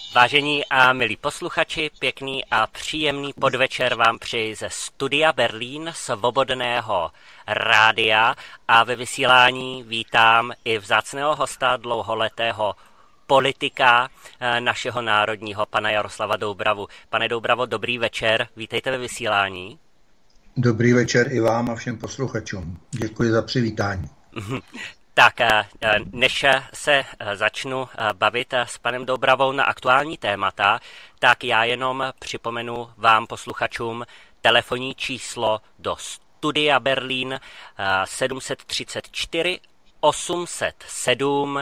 Vážení a milí posluchači, pěkný a příjemný podvečer vám přeji ze studia Berlín Svobodného rádia a ve vysílání vítám i vzácného hosta, dlouholetého politika našeho národního, pana Jaroslava Doubravu. Pane Doubravo, dobrý večer, vítejte ve vysílání. Dobrý večer i vám a všem posluchačům. Děkuji za přivítání. Tak, než se začnu bavit s panem Doubravou na aktuální témata, tak já jenom připomenu vám posluchačům telefonní číslo do studia Berlín 734 807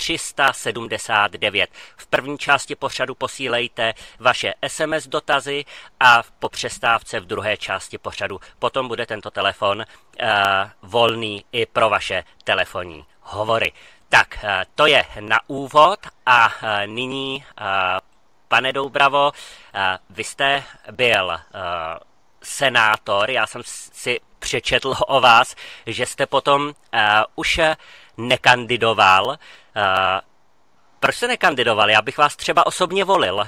379. V první části pořadu posílejte vaše SMS dotazy a po přestávce v druhé části pořadu potom bude tento telefon volný i pro vaše telefonní hovory. Tak, to je na úvod a nyní, pane Doubravo, vy jste byl senátor, já jsem si přečetl o vás, že jste potom už nekandidoval. Proč jste nekandidoval? Já bych vás třeba osobně volil.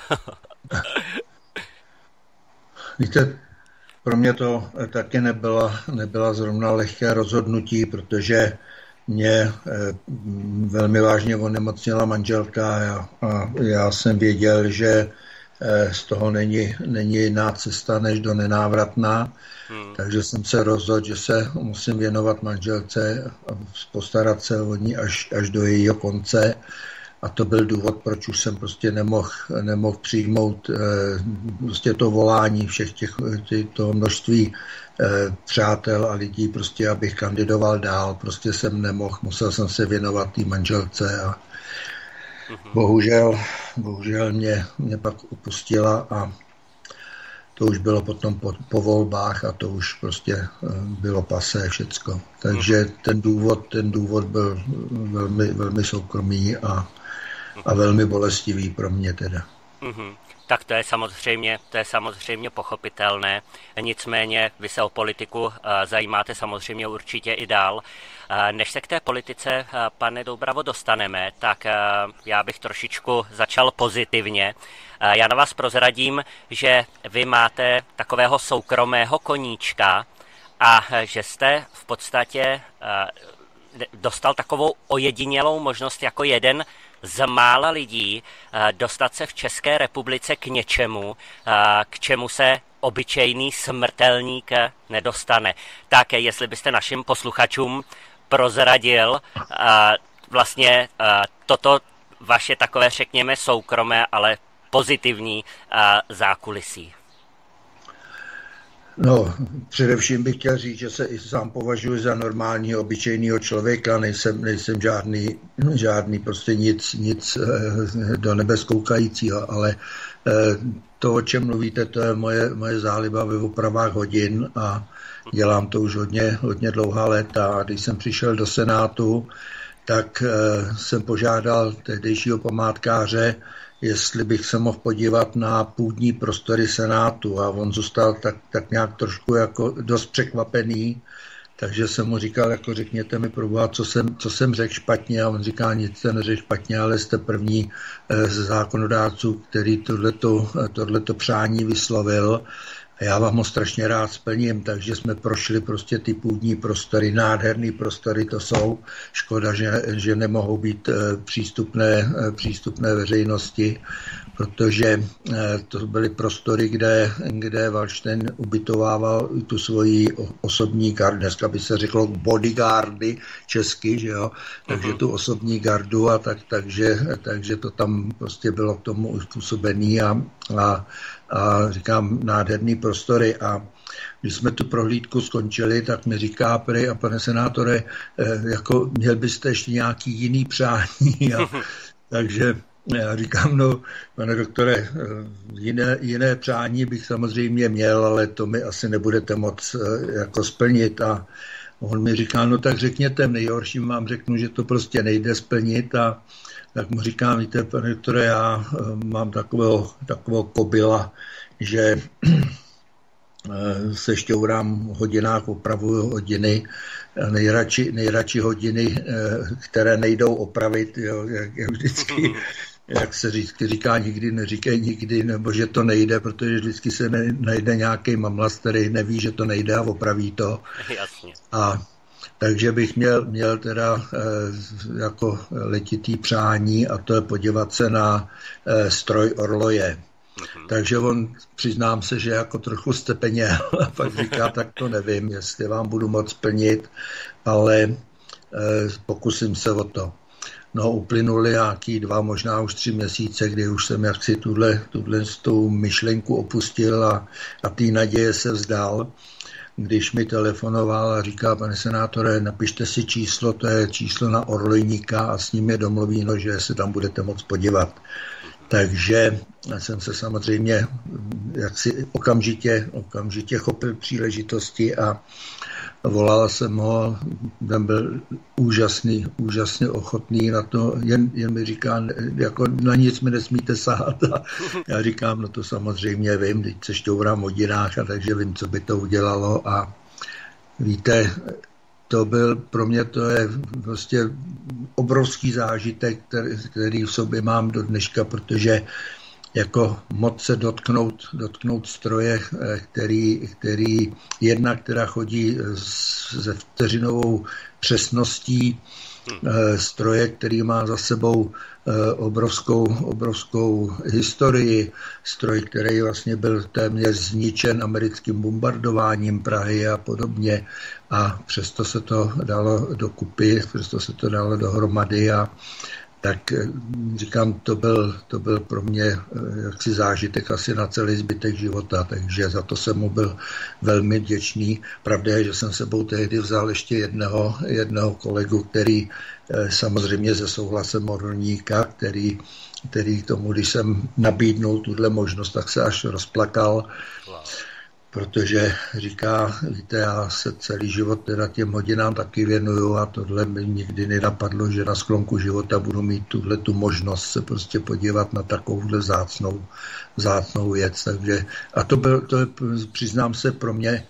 Víte, pro mě to taky nebyla zrovna lehké rozhodnutí, protože mě velmi vážně onemocněla manželka a já jsem věděl, že z toho není jiná cesta než do nenávratná. Takže jsem se rozhodl, že se musím věnovat manželce a postarat se o ní až do jejího konce. A to byl důvod, proč už jsem prostě nemohl přijmout prostě to volání všech toho množství přátel a lidí, prostě abych kandidoval dál. Prostě jsem nemohl, musel jsem se věnovat té manželce a bohužel mě pak opustila a to už bylo potom po volbách a to už prostě bylo pasé všecko. Takže ten důvod byl velmi soukromý a velmi bolestivý pro mě teda. Tak to je samozřejmě pochopitelné. Nicméně vy se o politiku zajímáte samozřejmě určitě i dál. Než se k té politice, pane Doubravo, dostaneme, tak já bych trošičku začal pozitivně. Já na vás prozradím, že vy máte takového soukromého koníčka a že jste v podstatě dostal takovou ojedinělou možnost jako jeden z mála lidí dostat se v České republice k něčemu, k čemu se obyčejný smrtelník nedostane. Tak jestli byste našim posluchačům prozradil vlastně toto vaše takové, řekněme, soukromé, ale pozitivní zákulisí. No, především bych chtěl říct, že se i sám považuji za normálního, obyčejného člověka, nejsem žádný prostě nic do nebe skoukajícího, ale to, o čem mluvíte, to je moje záliba ve opravách hodin a dělám to už hodně dlouhá léta. A když jsem přišel do Senátu, tak jsem požádal tehdejšího památkáře, jestli bych se mohl podívat na půdní prostory Senátu a on zůstal tak nějak trošku jako dost překvapený, takže jsem mu říkal, jako řekněte mi proboha, co jsem řekl špatně a on říká, nic jste neřekl špatně, ale jste první z zákonodárců, který tohleto přání vyslovil a já vám ho strašně rád splním, takže jsme prošli prostě ty půdní prostory, nádherný prostory to jsou, škoda, že nemohou být přístupné veřejnosti, protože to byly prostory, kde Valdštejn ubytovával tu svoji osobní gardu, dneska by se řeklo bodyguardy česky, že jo, takže tu osobní gardu a takže to tam prostě bylo k tomu uspůsobený a říkám nádherný prostory a když jsme tu prohlídku skončili, tak mi říká prý, a pane senátore, jako měl byste ještě nějaký jiný přání takže já říkám, no, pane doktore, jiné přání bych samozřejmě měl, ale to mi asi nebudete moc jako splnit a on mi říká, no tak řekněte, nejhorším vám řeknu, že to prostě nejde splnit a tak mu říkám, víte, pane doktore, já mám takového kobila, že se šťourám v hodinách, opravuju hodiny, nejradši hodiny, které nejdou opravit, jo, jak vždycky. jak se říká, nikdy neříkej nikdy, nebo že to nejde, protože vždycky se najde nějaký mamlas, který neví, že to nejde a opraví to. Jasně. A takže bych měl teda jako letitý přání, a to je podívat se na stroj Orloje. Takže on, přiznám se, že jako trochu stepeněl a pak říká, tak to nevím, jestli vám budu moc plnit, ale pokusím se o to. No, uplynuly nějaký 2, možná už 3 měsíce, kdy už jsem jaksi tuhle tu myšlenku opustil a té naděje se vzdal, když mi telefonoval a říká, pane senátore, napište si číslo, to je číslo na Orlojníka a s ním je domluvíno, že se tam budete moct podívat. Takže jsem se samozřejmě jaksi okamžitě chopil příležitosti a volal jsem ho, ten byl úžasně ochotný na to, jen mi říká, jako na nic mi nesmíte sahat. A já říkám, no to samozřejmě vím, teď se šťourám v hodinách, a takže vím, co by to udělalo. A víte, pro mě to je prostě obrovský zážitek, který v sobě mám do dneška, protože jako moc se dotknout stroje, který jednak teda chodí se vteřinovou přesností, stroje, který má za sebou obrovskou historii, stroj, který vlastně byl téměř zničen americkým bombardováním Prahy a podobně, a přesto se to dalo dokupy, přesto se to dalo dohromady, a tak říkám, to byl pro mě jaksi zážitek asi na celý zbytek života, takže za to jsem mu byl velmi vděčný. Pravda je, že jsem sebou tehdy vzal ještě jednoho kolegu, který samozřejmě se souhlasem Orlníka, který tomu, když jsem nabídnul tuhle možnost, tak se až rozplakal. Wow. Protože říká, víte, já se celý život teda těm hodinám taky věnuju a tohle mi nikdy nenapadlo, že na sklonku života budu mít tu možnost se prostě podívat na takovouhle vzácnou věc. Takže, a to je, přiznám se, pro mě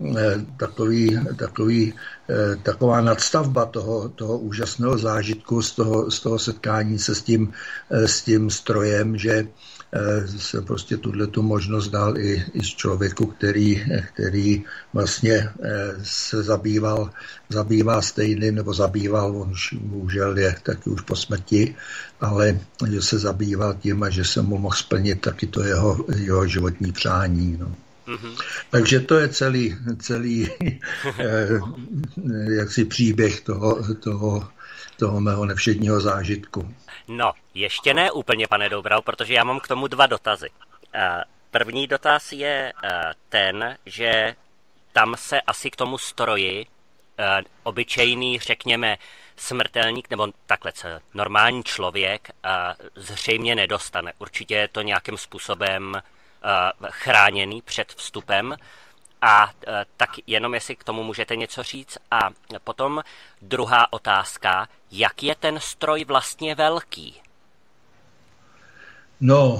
taková nadstavba toho úžasného zážitku z toho setkání se s tím strojem, že jsem prostě tu možnost dal i z člověku, který vlastně se zabývá stejným, nebo zabýval, on už bohužel je taky už po smrti, ale že se zabýval tím a že jsem mu mohl splnit taky to jeho životní přání. No. Mm-hmm. Takže to je celý jaksi příběh toho mého nevšedního zážitku. No, ještě ne úplně, pane Doubral, protože já mám k tomu 2 dotazy. První dotaz je ten, že tam se asi k tomu stroji obyčejný, řekněme, smrtelník, nebo takhle normální člověk zřejmě nedostane. Určitě je to nějakým způsobem chráněný před vstupem. A tak jenom jestli k tomu můžete něco říct. A potom druhá otázka, jak je ten stroj vlastně velký? No,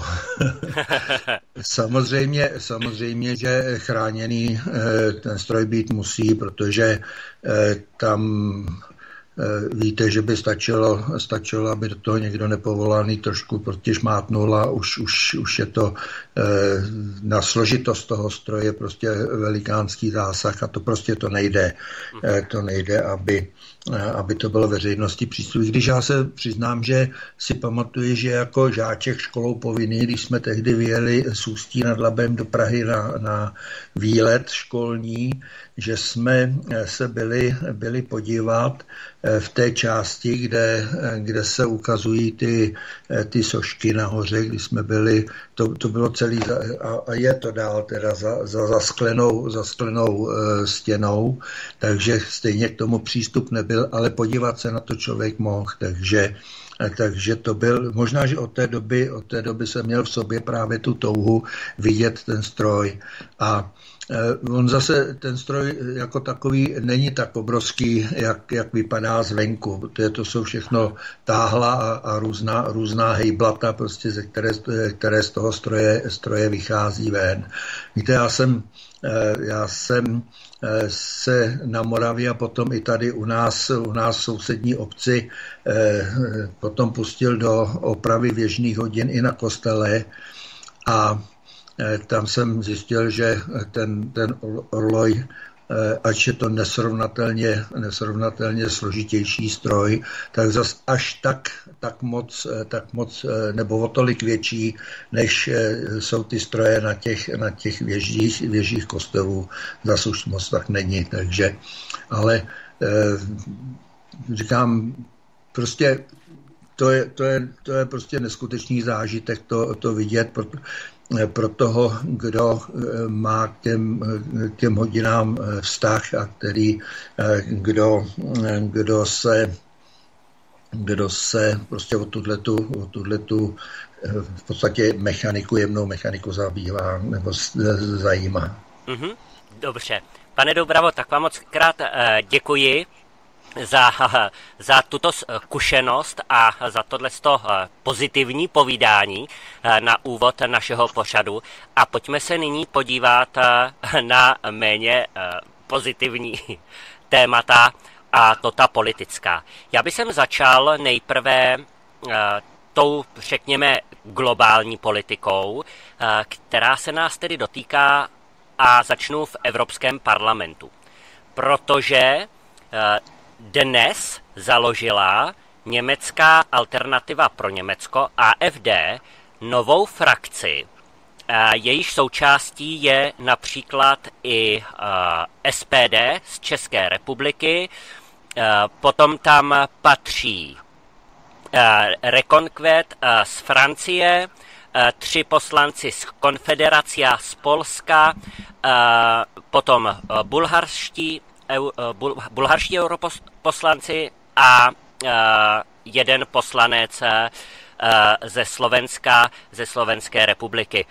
samozřejmě, že chráněný ten stroj být musí, protože tam víte, že by stačilo, aby do toho někdo nepovolaný trošku protižmátnul a už je to na složitost toho stroje prostě velikánský zásah a to prostě to nejde. To nejde, aby to bylo veřejnosti přístupné. Když já se přiznám, že si pamatuju, že jako žáček školou povinný, když jsme tehdy vyjeli z Ústí nad Labem do Prahy na výlet školní, že jsme se byli podívat v té části, kde se ukazují ty sošky nahoře, kdy jsme byli, to bylo celý, a je to dál teda za sklenou stěnou, takže stejně k tomu přístup nebyl, ale podívat se na to člověk mohl, takže to byl, možná, že od té doby jsem měl v sobě právě tu touhu vidět ten stroj a On zase, ten stroj jako takový není tak obrovský, jak vypadá zvenku. To jsou všechno táhla a různá hejblata, prostě, které z toho stroje vychází ven. Víte, já jsem se na Moravě a potom i tady u nás v sousední obci potom pustil do opravy věžných hodin i na kostele a tam jsem zjistil, že ten orloj, ač je to nesrovnatelně složitější stroj, tak zas až tak moc nebo o tolik větší, než jsou ty stroje na těch věžích kostelů, zas už moc tak není. Takže, ale říkám, prostě to je prostě neskutečný zážitek to vidět, pro toho, kdo má k těm hodinám vztah a kdo se prostě o tuhletu v podstatě jemnou mechaniku zabývá nebo zajímá. Dobře. Pane Doubravo, tak vám moc krát děkuji za tuto zkušenost a za tohleto pozitivní povídání na úvod našeho pořadu. A pojďme se nyní podívat na méně pozitivní témata, a to ta politická. Já bych začal nejprve tou, řekněme, globální politikou, která se nás tedy dotýká, a začnu v Evropském parlamentu. Protože dnes založila německá Alternativa pro Německo, AfD, novou frakci. Jejíž součástí je například i SPD z České republiky, potom tam patří Reconquête z Francie, 3 poslanci z Konfederacia z Polska, potom bulharští europoslanci a 1 poslanec ze Slovenska, ze Slovenské republiky.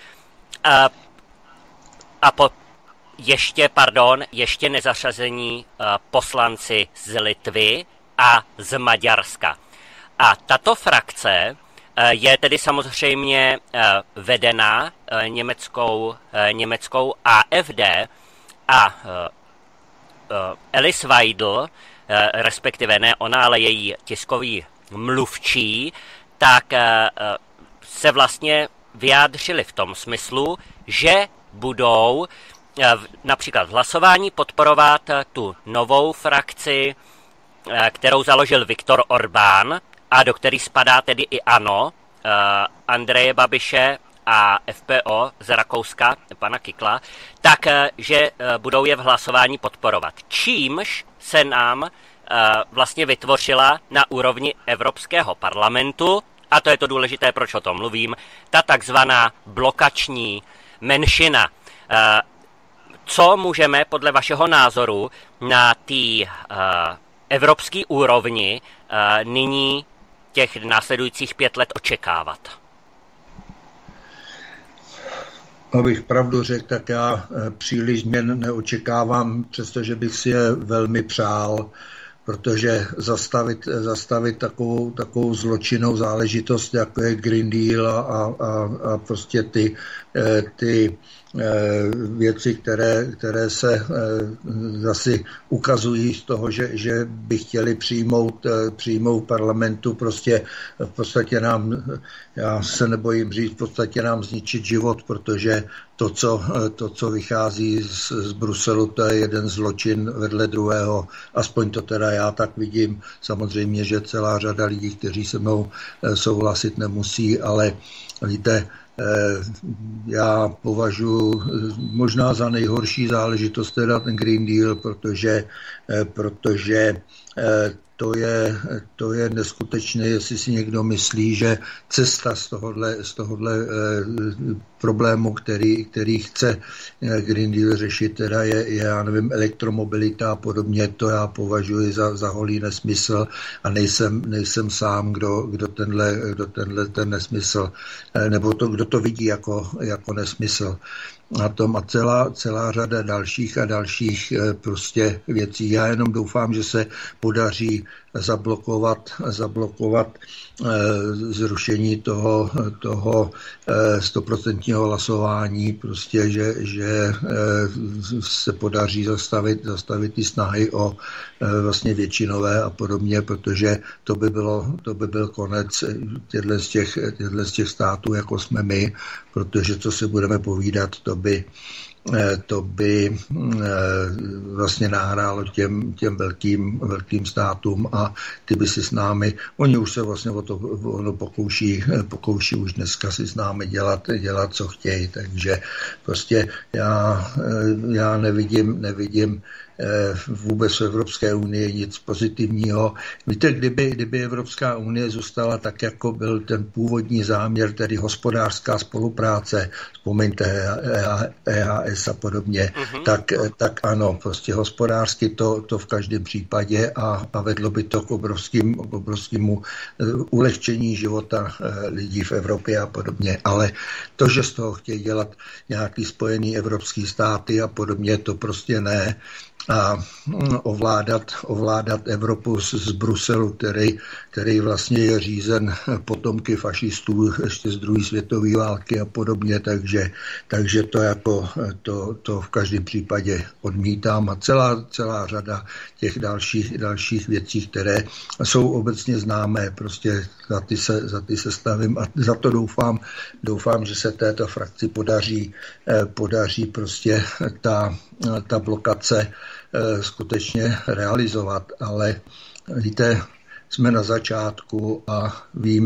Ještě nezařazení poslanci z Litvy a z Maďarska. A tato frakce je tedy samozřejmě vedena německou AfD a Alice Weidel, respektive ne ona, ale její tiskový mluvčí, tak se vlastně vyjádřili v tom smyslu, že budou například v hlasování podporovat tu novou frakci, kterou založil Viktor Orbán a do který spadá tedy i ANO, Andreje Babiše a FPO z Rakouska, pana Kikla, takže budou je v hlasování podporovat. Čímž se nám vlastně vytvořila na úrovni Evropského parlamentu, a to je to důležité, proč o tom mluvím, ta takzvaná blokační menšina. Co můžeme podle vašeho názoru na té evropské úrovni nyní těch následujících 5 let očekávat? Abych pravdu řekl, tak já příliš změn neočekávám, přestože bych si je velmi přál, protože zastavit takovou zločinnou záležitost, jako je Green Deal a prostě ty věci, které se zase ukazují z toho, že by chtěli přijmout parlamentu, prostě v podstatě nám, já se nebojím říct, v podstatě nám zničit život, protože to, co vychází z Bruselu, to je jeden zločin vedle druhého, aspoň to teda já tak vidím. Samozřejmě, že celá řada lidí, kteří se mnou souhlasit nemusí, ale víte, já považuji možná za nejhorší záležitost teda ten Green Deal, protože to je neskutečné, jestli si někdo myslí, že cesta z tohohle problému, který chce Green Deal řešit, teda je já nevím, elektromobilita a podobně, to já považuji za holý nesmysl a nejsem sám, kdo ten nesmysl, nebo kdo to vidí jako nesmysl. a celá řada dalších a dalších prostě věcí. Já jenom doufám, že se podaří zablokovat zrušení toho 100% hlasování, prostě, že se podaří zastavit ty snahy o vlastně většinové a podobně, protože to by byl konec těchto z těch států, jako jsme my, protože co si budeme povídat, to by vlastně nahrálo těm velkým státům a ty by si s námi, oni už se vlastně o to pokouší už dneska si s námi dělat, co chtějí, takže prostě já nevidím vůbec v Evropské unii nic pozitivního. Víte, kdyby Evropská unie zůstala tak, jako byl ten původní záměr, tedy hospodářská spolupráce, vzpomeňte EHS a podobně, tak ano, prostě hospodářsky to v každém případě a vedlo by to k obrovskému ulehčení života lidí v Evropě a podobně. Ale to, že z toho chtějí dělat nějaký spojený evropský státy a podobně, to prostě ne. A ovládat Evropu z Bruselu, který vlastně je řízen potomky fašistů ještě z druhé světové války a podobně, takže to v každém případě odmítám a celá řada těch dalších věcí, které jsou obecně známé, prostě za ty se stavím a za to doufám, že se této frakci podaří prostě ta blokace skutečně realizovat, ale víte, jsme na začátku a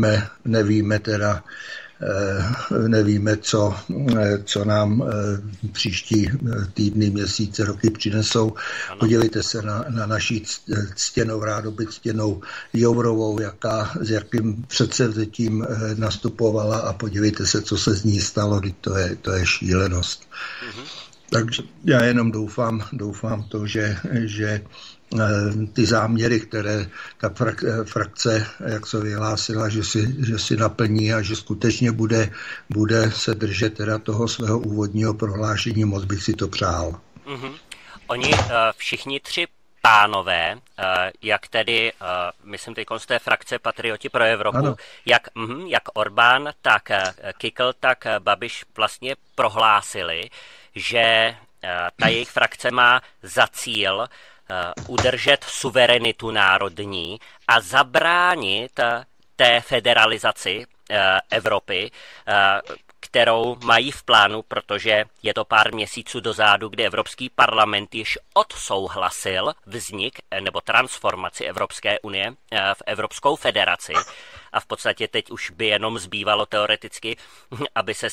nevíme, co nám příští týdny, měsíce, roky přinesou. Podívejte se na naši ctěnou, rádoby ctěnou Jourovou, s jakým předsevzetím nastupovala a podívejte se, co se z ní stalo, to je šílenost. Takže já jenom doufám to, že ty záměry, které ta frakce, jak se vyhlásila, že si naplní a že skutečně bude se držet teda toho svého úvodního prohlášení, moc bych si to přál. Oni všichni tři pánové, jak tedy, myslím teď z té frakce Patrioti pro Evropu, ano. jak Orbán, tak Kickl, tak Babiš vlastně prohlásili, že ta jejich frakce má za cíl udržet suverenitu národní a zabránit té federalizaci Evropy, kterou mají v plánu, protože je to pár měsíců dozadu, kdy Evropský parlament již odsouhlasil vznik nebo transformaci Evropské unie v Evropskou federaci. A v podstatě teď už by jenom zbývalo teoreticky, aby se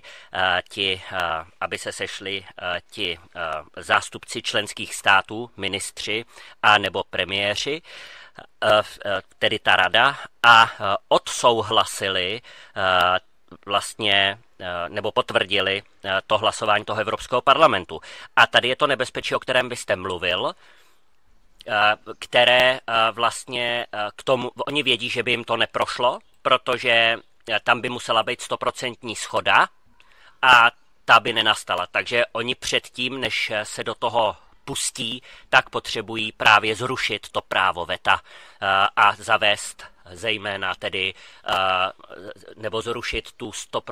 sešli ti zástupci členských států, ministři a nebo premiéři, tedy ta rada, a odsouhlasili vlastně nebo potvrdili to hlasování toho Evropského parlamentu. A tady je to nebezpečí, o kterém byste mluvil, které vlastně k tomu, oni vědí, že by jim to neprošlo, protože tam by musela být 100% shoda a ta by nenastala. Takže oni předtím, než se do toho pustí, tak potřebují právě zrušit to právo veta a zavést zejména tedy, nebo zrušit tu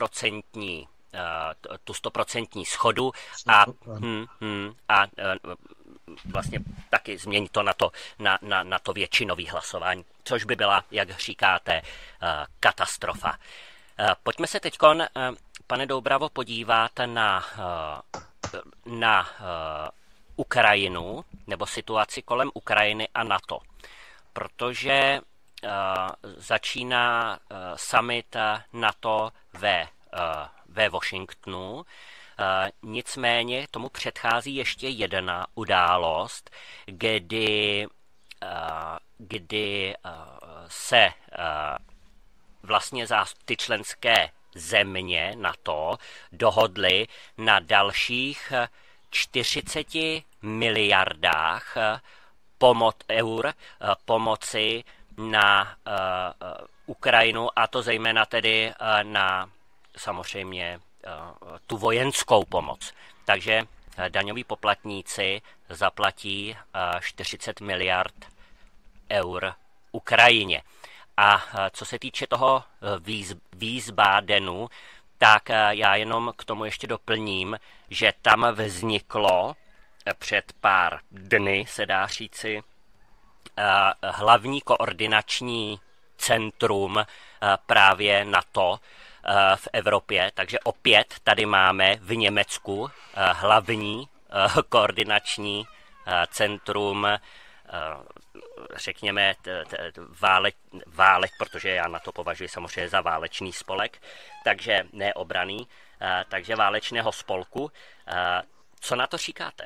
100% shodu a vlastně taky změnit to na to většinové hlasování, což by byla, jak říkáte, katastrofa. Pojďme se teď, pane Doubravo, podívat na Ukrajinu, nebo situaci kolem Ukrajiny a NATO, protože začíná summit NATO ve Washingtonu. Nicméně tomu předchází ještě jedna událost, kdy se vlastně ty členské země NATO dohodly na dalších 40 miliardách eur pomoci na Ukrajinu, a to zejména tedy na samozřejmě tu vojenskou pomoc. Takže daňoví poplatníci zaplatí 40 miliard eur Ukrajině. A co se týče toho Wiesbadenu, tak já jenom k tomu ještě doplním, že tam vzniklo před pár dny, se dá říci, hlavní koordinační centrum právě NATO v Evropě. Takže opět tady máme v Německu hlavní koordinační centrum, řekněme, válek, protože já na to považuji samozřejmě za válečný spolek, takže ne obranný, takže válečného spolku. Co na to říkáte?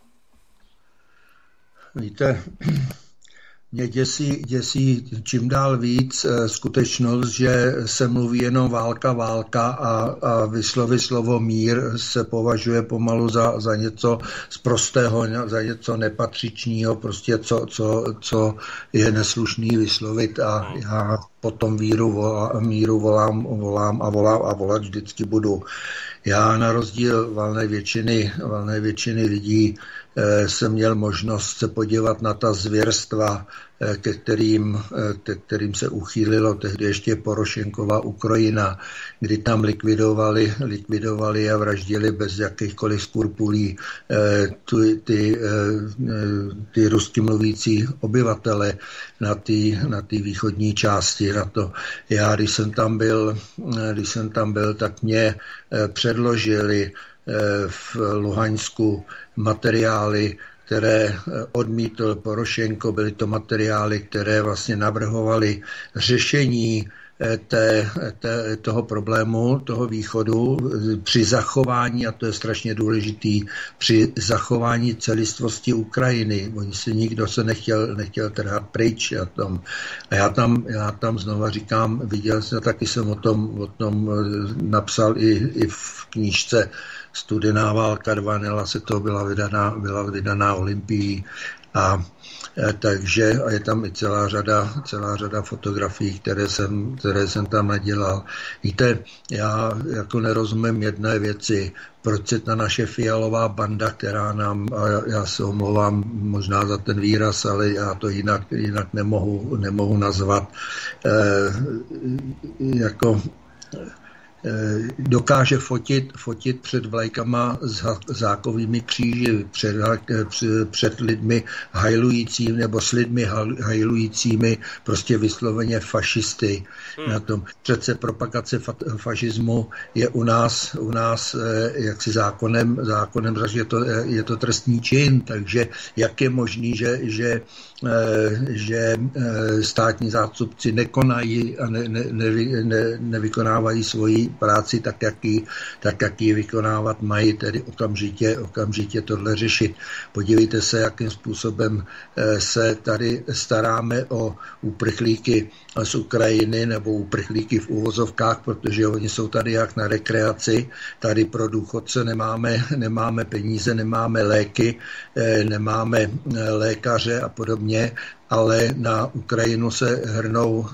Víte, mě děsí čím dál víc skutečnost, že se mluví jenom válka a vysloví slovo mír se považuje pomalu za něco sprostého, za něco nepatřičného, prostě co je neslušný vyslovit a já potom míru volám a volat vždycky budu. Já na rozdíl valné většiny lidí jsem měl možnost se podívat na ta zvěrstva, ke kterým se uchýlilo tehdy ještě Porošenkova Ukrajina, kdy tam likvidovali a vraždili bez jakýchkoliv skrupulí ty rusky mluvící obyvatele na té východní části. Na to. Já, když jsem tam byl, tak mě předložili v Luhansku materiály, které odmítl Porošenko. Byly to materiály, které vlastně navrhovaly řešení toho problému, toho východu při zachování, a to je strašně důležitý, při zachování celistvosti Ukrajiny. Nikdo se nechtěl trhat pryč a tom. A já tam znova říkám, viděl jsem, taky jsem o tom napsal i v knížce Studená válka 2, Nela se to byla vydaná Olympií a takže a je tam i celá řada fotografií, které jsem tam nadělal. Víte, já jako nerozumím jedné věci, proč se ta naše fialová banda, která nám, a já se omlouvám možná za ten výraz, ale já to jinak nemohu nazvat, jako dokáže fotit před vlajkama s zákovými kříži, před lidmi hajlujícími nebo s lidmi hajlujícími prostě vysloveně fašisty. Na tom přece propagace fašismu je u nás jaksi zákonem, že je to trestný čin, takže jak je možný, že státní zástupci nekonají a nevykonávají svoji práci tak, jak ji vykonávat mají, tedy okamžitě tohle řešit. Podívejte se, jakým způsobem se tady staráme o uprchlíky z Ukrajiny nebo uprchlíky v uvozovkách, protože oni jsou tady jak na rekreaci, tady pro důchodce nemáme peníze, nemáme léky, nemáme lékaře a podobně, ale na Ukrajinu se hrnou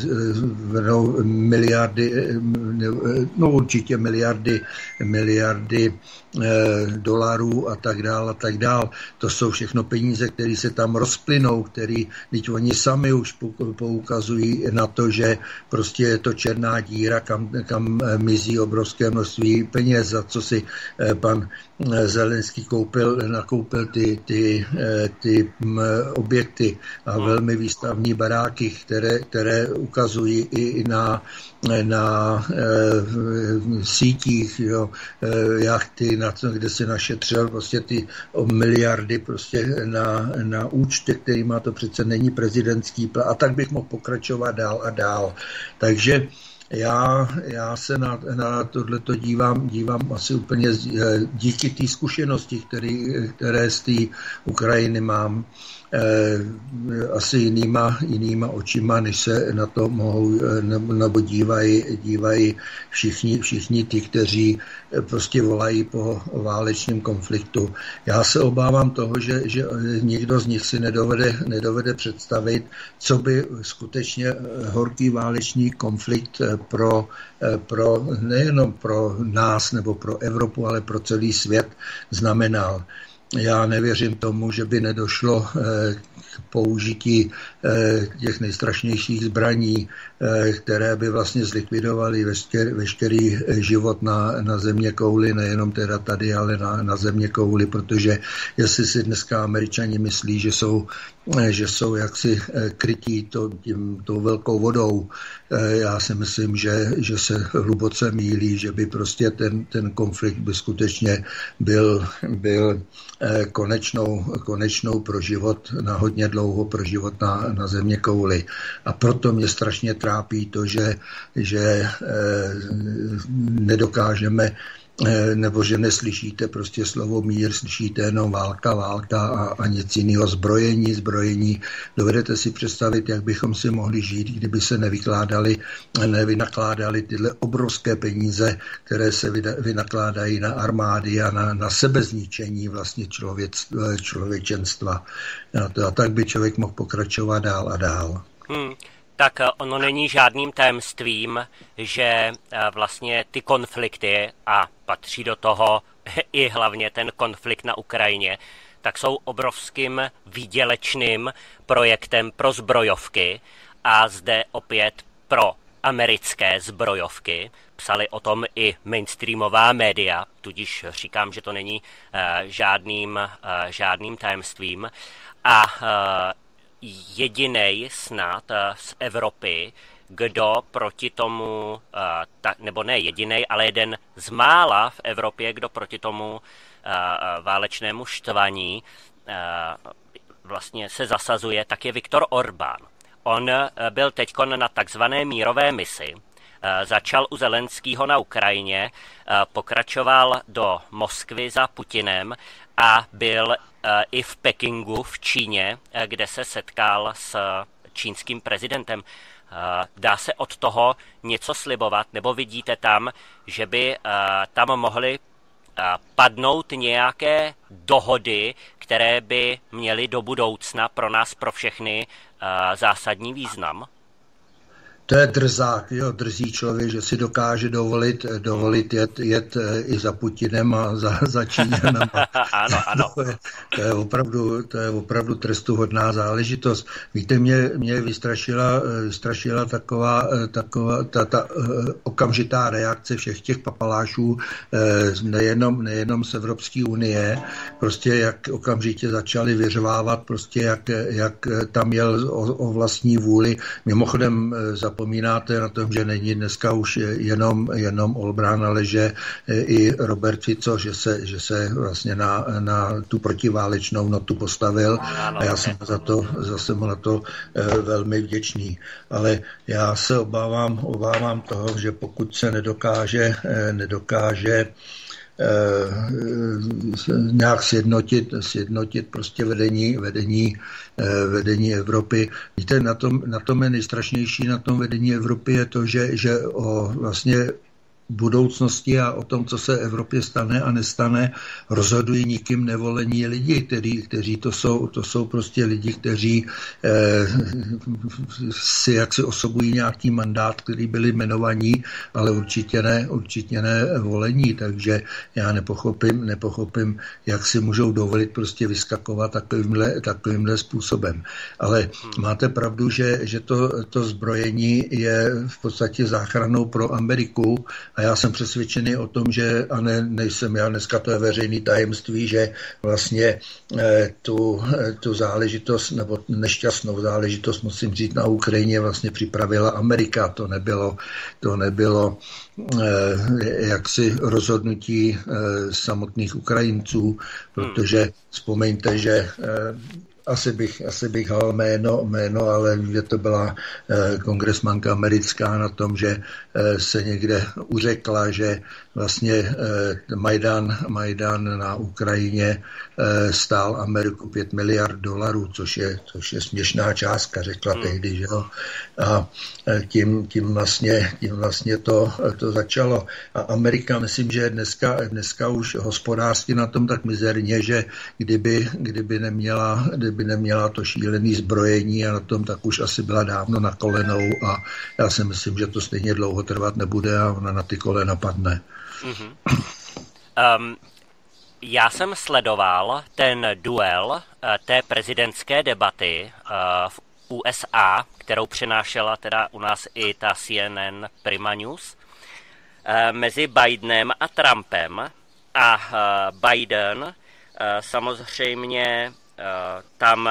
miliardy, no určitě miliardy dolarů a tak dál. To jsou všechno peníze, které se tam rozplynou, teď oni sami už poukazují na to, že prostě je to černá díra, kam mizí obrovské množství peněz, za co si pan Zelenský nakoupil ty objekty a velmi výstavní baráky, které ukazují i na sítích, jachty, kde se našetřil prostě ty miliardy prostě na účty, který má, to přece není prezidentský plán, a tak bych mohl pokračovat dál a dál. Takže já se na tohleto dívám asi úplně díky té zkušenosti, které z té Ukrajiny mám, asi jinýma očima, než se na to mohou nebo dívají všichni ty, kteří prostě volají po válečném konfliktu. Já se obávám toho, že nikdo z nich si nedovede představit, co by skutečně horký válečný konflikt nejenom pro nás nebo pro Evropu, ale pro celý svět znamenal. Já nevěřím tomu, že by nedošlo k použití těch nejstrašnějších zbraní, které by vlastně zlikvidovaly veškerý život na země kouli, nejenom teda tady, ale na země kouli, protože jestli si dneska Američani myslí, že jsou jaksi krytí tou velkou vodou, já si myslím, že se hluboce mýlí, že by prostě ten konflikt by skutečně byl konečnou pro život, na hodně dlouho pro život na země kouli. A proto mě strašně trápí to, že nedokážeme nebo že neslyšíte prostě slovo mír, slyšíte jenom válka a nic jiného, zbrojení. Dovedete si představit, jak bychom si mohli žít, kdyby se nevynakládaly tyhle obrovské peníze, které se vynakládají na armády a na sebezničení vlastně člověčenstva. A tak by člověk mohl pokračovat dál a dál. Tak ono není žádným tajemstvím, že vlastně ty konflikty, a patří do toho i hlavně ten konflikt na Ukrajině, tak jsou obrovským výdělečným projektem pro zbrojovky a zde opět pro americké zbrojovky. Psali o tom i mainstreamová média, tudíž říkám, že to není žádným tajemstvím. A jedinej snad z Evropy, kdo proti tomu, nebo ne jedinej, ale jeden z mála v Evropě, kdo proti tomu válečnému štvaní vlastně se zasazuje, tak je Viktor Orbán. On byl teďkon na takzvané mírové misi, začal u Zelenského na Ukrajině, pokračoval do Moskvy za Putinem a byl i v Pekingu v Číně, kde se setkal s čínským prezidentem. Dá se od toho něco slibovat, nebo vidíte tam, že by tam mohly padnout nějaké dohody, které by měly do budoucna pro nás, pro všechny zásadní význam? To je drzák, drzý člověk, že si dokáže dovolit jet i za Putinem a za Číňanem. Ano. To je opravdu trestuhodná záležitost. Víte, mě vystrašila taková ta okamžitá reakce všech těch papalášů, nejenom z Evropské unie, prostě jak okamžitě začali vyřvávat, prostě jak tam jel o vlastní vůli. Mimochodem zapomínáte na tom, že není dneska už jenom Olbrán, ale že i Robert Fico, že se vlastně na tu protiválečnou notu postavil a já jsem zase na to velmi vděčný. Ale já se obávám toho, že pokud se nedokáže nějak sjednotit prostě vedení Evropy. Víte, na tom je nejstrašnější na tom vedení Evropy je to, že o vlastně budoucnosti a o tom, co se Evropě stane a nestane, rozhodují nikým nevolení lidi, kteří to jsou prostě lidi, kteří si jaksi osobují nějaký mandát, který byli jmenovaní, ale určitě ne volení, takže já nepochopím, jak si můžou dovolit prostě vyskakovat takovýmhle způsobem. Ale máte pravdu, že to zbrojení je v podstatě záchranou pro Ameriku. A já jsem přesvědčený o tom, že, a nejsem já, dneska to je veřejný tajemství, že vlastně tu záležitost, nebo nešťastnou záležitost, musím říct, na Ukrajině vlastně připravila Amerika. To nebylo jaksi rozhodnutí samotných Ukrajinců, protože vzpomeňte, že asi bych hal jméno, ale že to byla kongresmanka americká na tom, že se někde uřekla, že vlastně Majdan na Ukrajině stál Ameriku $5 miliard, což je směšná částka, řekla tehdy, že jo. A tím vlastně to začalo. A Amerika, myslím, že dneska už hospodářsky na tom tak mizerně, že kdyby kdyby neměla to šílený zbrojení a na tom, tak už asi byla dávno na kolenou a já si myslím, že to stejně dlouho trvat nebude a ona na ty kolena padne. Mm-hmm. Já jsem sledoval ten duel té prezidentské debaty v USA, kterou přinášela teda u nás i ta CNN Prima News, mezi Bidenem a Trumpem. A Biden samozřejmě tam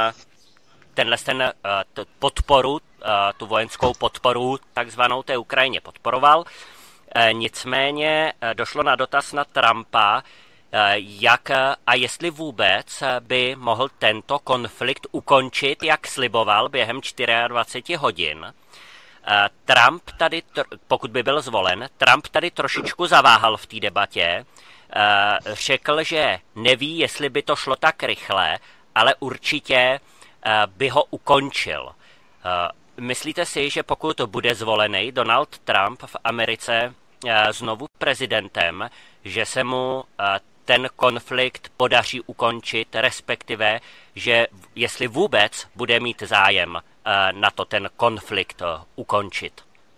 podporu, tu vojenskou podporu takzvanou té Ukrajině podporoval. Nicméně došlo na dotaz na Trumpa, jak a jestli vůbec by mohl tento konflikt ukončit, jak sliboval, během 24 hodin. Trump tady, pokud by byl zvolen, Trump tady trošičku zaváhal v té debatě, řekl, že neví, jestli by to šlo tak rychle, ale určitě by ho ukončil. Myslíte si, že pokud bude zvolený Donald Trump v Americe znovu prezidentem, že se mu ten konflikt podaří ukončit, respektive, že jestli vůbec bude mít zájem na to ten konflikt ukončit?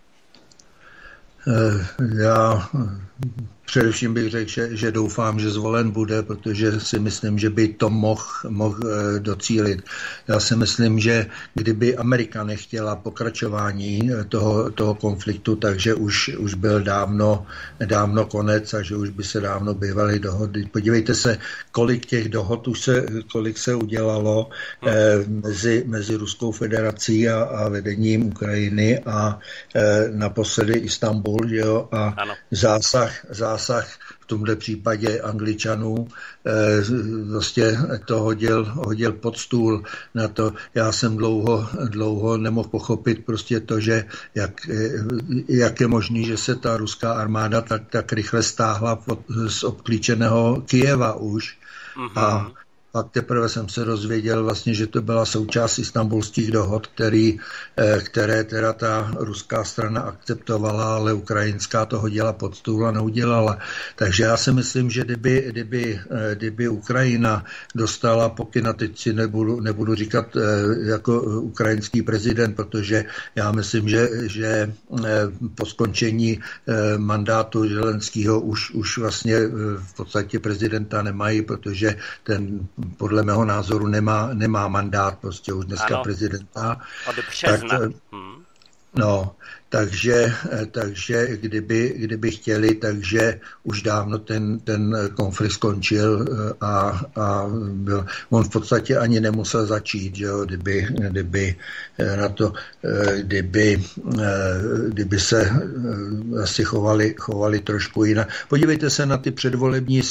Já především bych řekl, že doufám, že zvolen bude, protože si myslím, že by to mohl docílit. Já si myslím, že kdyby Amerika nechtěla pokračování toho konfliktu, takže už byl dávno konec a že už by se dávno bývaly dohody. Podívejte se, kolik těch dohod kolik se udělalo mezi Ruskou federací a vedením Ukrajiny a naposledy Istanbul, jo, a ano. Zásah v tomhle případě Angličanů vlastně to hodil pod stůl na to. Já jsem dlouho nemohl pochopit prostě to, že jak je možný, že se ta ruská armáda tak rychle stáhla z obklíčeného Kyjeva už. Mm-hmm. A pak teprve jsem se dozvěděl vlastně, že to byla součást istanbulských dohod, které teda ta ruská strana akceptovala, ale ukrajinská to hodila pod stůl a neudělala. Takže já si myslím, že kdyby Ukrajina dostala pokyn, a teď si nebudu říkat jako ukrajinský prezident, protože já myslím, že po skončení mandátu Zelenskýho už vlastně v podstatě prezidenta nemají, protože ten podle mého názoru nemá mandát prostě už dneska prezidenta. Od března. No, takže kdyby chtěli, takže už dávno ten konflikt skončil a on v podstatě ani nemusel začít, že jo, kdyby se asi chovali trošku jinak. Podívejte se na ty předvolební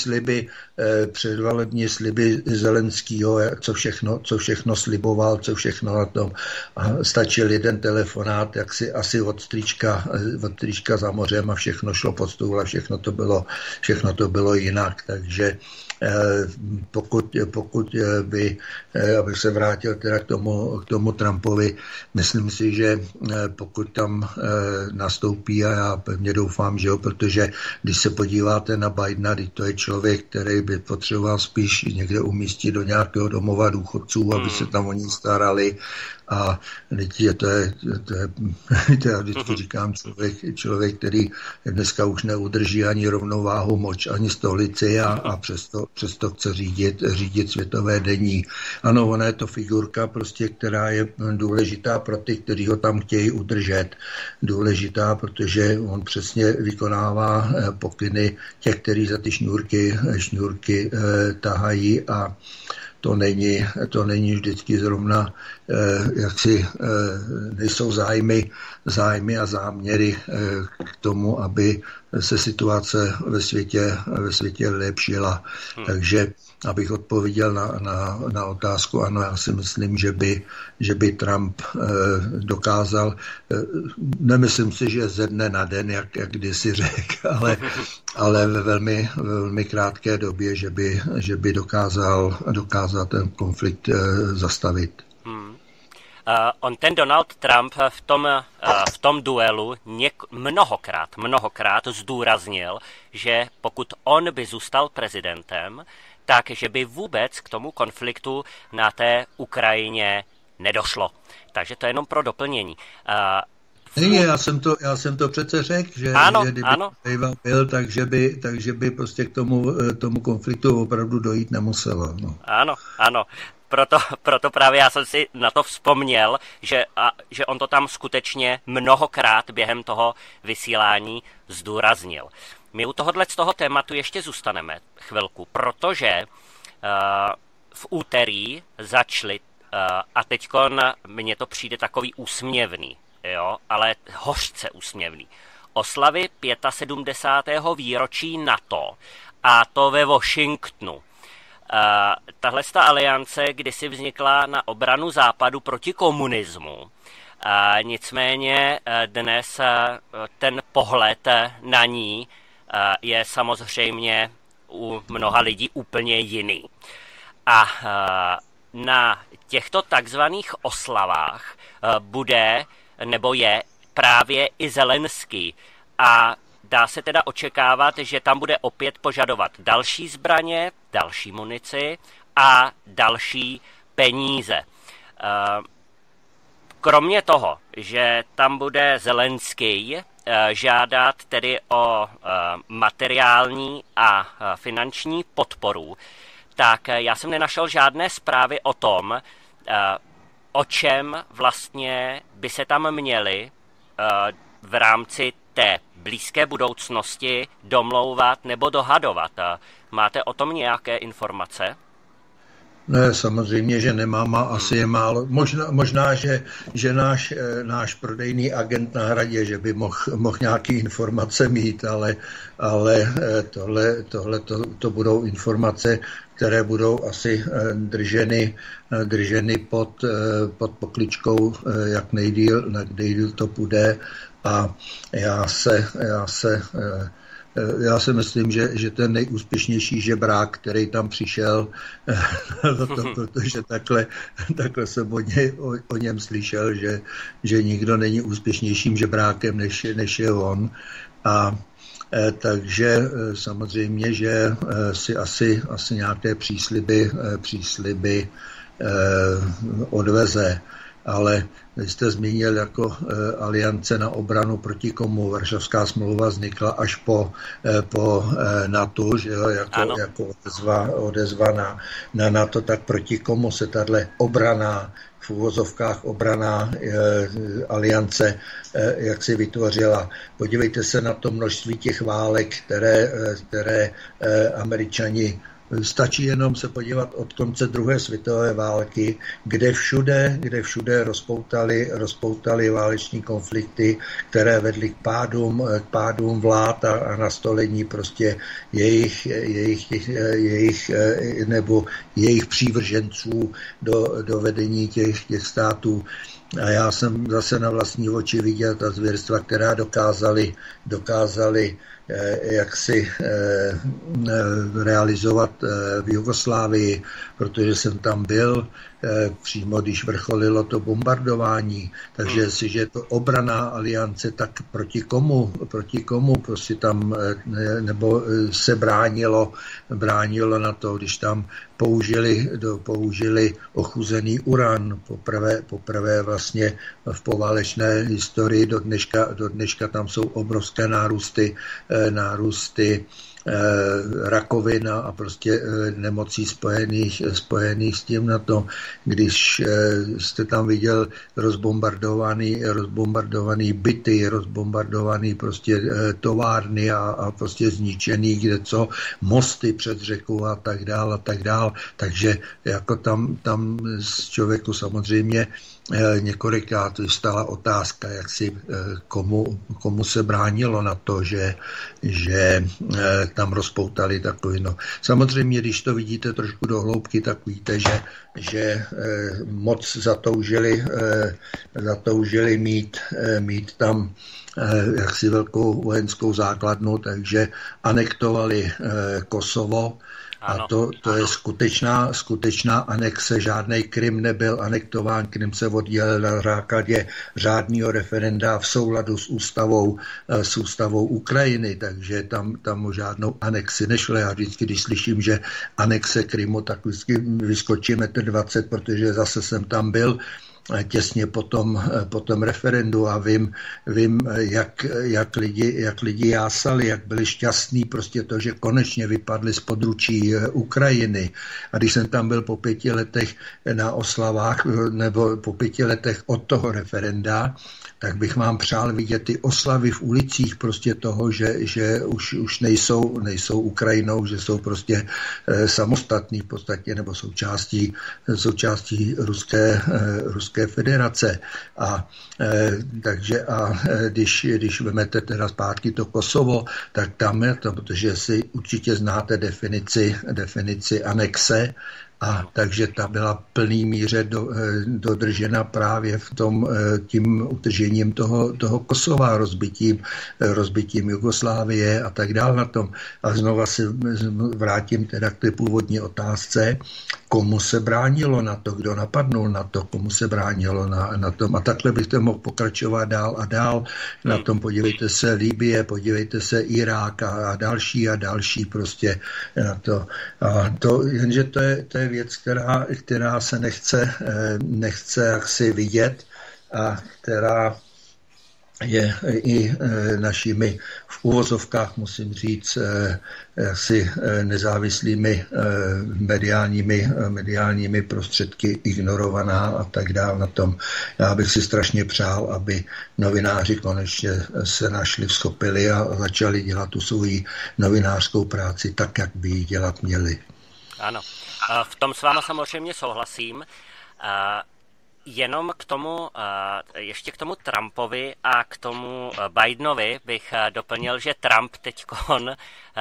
sliby Zelenskýho, co všechno sliboval, co všechno na tom. A stačil jeden telefonát, jak si asi od trička za mořem a všechno šlo pod stůl a všechno to bylo jinak. Takže pokud by, abych se vrátil teda k tomu Trumpovi, myslím si, že pokud tam nastoupí, a já pevně doufám, že jo, protože když se podíváte na Bidena, to je člověk, který by potřeboval spíš někde umístit do nějakého domova důchodců, aby se tam o ní starali. A to je já vždycky říkám, člověk, který dneska už neudrží ani rovnováhu moč, ani stolici a přesto chce řídit světové dění. Ano, ona je to figurka, prostě, která je důležitá pro ty, kteří ho tam chtějí udržet. Důležitá, protože on přesně vykonává pokyny těch, kteří za ty šňůrky tahají a to není vždycky zrovna, nejsou zájmy a záměry k tomu, aby se situace ve světě lepšila. Takže abych odpověděl na otázku, ano, já si myslím, že by Trump dokázal, nemyslím si, že ze dne na den, jak kdysi řekl, ale ve velmi krátké době, že by dokázal ten konflikt zastavit. On ten Donald Trump v tom duelu mnohokrát zdůraznil, že pokud on by zůstal prezidentem, takže by vůbec k tomu konfliktu na té Ukrajině nedošlo. Takže to je jenom pro doplnění. Já jsem to přece řekl, že kdyby Býval byl, takže by prostě k tomu konfliktu opravdu dojít nemuselo. No. Ano. Proto právě já jsem si na to vzpomněl, že on to tam skutečně mnohokrát během toho vysílání zdůraznil. My u z toho tématu ještě zůstaneme chvilku, protože v úterý začali, a teďkon mně to přijde takový úsměvný, jo, ale hořce úsměvný, oslavy 75. výročí NATO, a to ve Washingtonu. Tahle aliance kdysi vznikla na obranu Západu proti komunismu. Nicméně dnes ten pohled na ní je samozřejmě u mnoha lidí úplně jiný. A na těchto takzvaných oslavách bude nebo je právě i Zelenský. A dá se teda očekávat, že tam bude opět požadovat další zbraně, další munici a další peníze. Kromě toho, že tam bude Zelenský žádat tedy o materiální a finanční podporu, tak já jsem nenašel žádné zprávy o tom, o čem vlastně by se tam měli v rámci té blízké budoucnosti domlouvat nebo dohadovat. Máte o tom nějaké informace? Ne, samozřejmě, že nemám, a asi je málo. Možná že náš prodejný agent na Hradě, že by mohl nějaké informace mít, ale to budou informace, které budou asi drženy pod pokličkou, jak nejdýl to půjde. A já si myslím, že ten nejúspěšnější žebrák, který tam přišel, protože takhle jsem o něm slyšel, že nikdo není úspěšnějším žebrákem, než je on. A takže samozřejmě, že si asi nějaké přísliby odveze. Ale vy jste zmínil jako aliance na obranu proti komu. Varšavská smlouva vznikla až po NATO, že jo, jako odezva na NATO, tak proti komu se tato obraná, v uvozovkách obraná aliance, jak si vytvořila. Podívejte se na to množství těch válek, které Američani. Stačí jenom se podívat od konce druhé světové války, kde všude rozpoutali váleční konflikty, které vedly k pádům vlád a nastolení prostě jejich přívrženců do vedení těch států. A já jsem zase na vlastní oči viděl ta zvěrstva, která dokázali jak si realizovat v Jugoslávii, protože jsem tam byl přímo, když vrcholilo to bombardování. Takže jestliže je to obraná aliance, tak proti komu prostě tam nebo se bránilo na to, když tam použili ochuzený uran poprvé vlastně v poválečné historii. Do dneška tam jsou obrovské nárůsty rakovin a prostě nemocí spojených s tím na to. Když jste tam viděl rozbombardovaný byty, rozbombardovaný prostě továrny a prostě zničený kdeco, mosty přes řeku a tak dál. Takže jako tam z člověku samozřejmě několikrát vystala otázka, jak si komu se bránilo na to, že tam rozpoutali takový. No. Samozřejmě, když to vidíte trošku do hloubky, tak víte, že moc zatoužili mít tam jaksi velkou vojenskou základnu, takže anektovali Kosovo. A to je skutečná anexe, žádný Krym nebyl anektován, Krym se oddělil na základě řádného referenda v souladu s ústavou Ukrajiny, takže tam o žádnou anexi nešlo. Já vždycky, když slyším, že anexe Krymu, tak vždycky vyskočí 1,20 m, protože zase jsem tam byl těsně po tom referendu a vím jak lidi jásali, jak byli šťastní prostě to, že konečně vypadli z područí Ukrajiny. A když jsem tam byl po 5 letech na oslavách, nebo po 5 letech od toho referenda, tak bych vám přál vidět ty oslavy v ulicích prostě toho, že už nejsou Ukrajinou, že jsou prostě samostatní v podstatě, nebo součástí Ruské federace. Takže když vezmete teda zpátky to Kosovo, tak tam je to, protože si určitě znáte definici anexe, a takže ta byla v plný míře dodržena právě v tím utržením toho Kosova, rozbitím Jugoslávie a tak dále na tom. A znova se vrátím teda k té původní otázce, komu se bránilo na to, kdo napadnul na to, komu se bránilo na tom. A takhle bych to mohl pokračovat dál a dál. Na tom podívejte se Libye, podívejte se Irák a další prostě na to. A to jenže to je věc, která se nechce asi vidět a která je i našimi v uvozovkách, musím říct, asi nezávislými mediálními prostředky ignorovaná a tak dále na tom. Já bych si strašně přál, aby novináři konečně se našli, vzchopili a začali dělat tu svoji novinářskou práci tak, jak by ji dělat měli. Ano, v tom s váma samozřejmě souhlasím. Jenom k tomu, ještě k tomu Trumpovi a k tomu Bidenovi bych doplnil, že Trump teďkon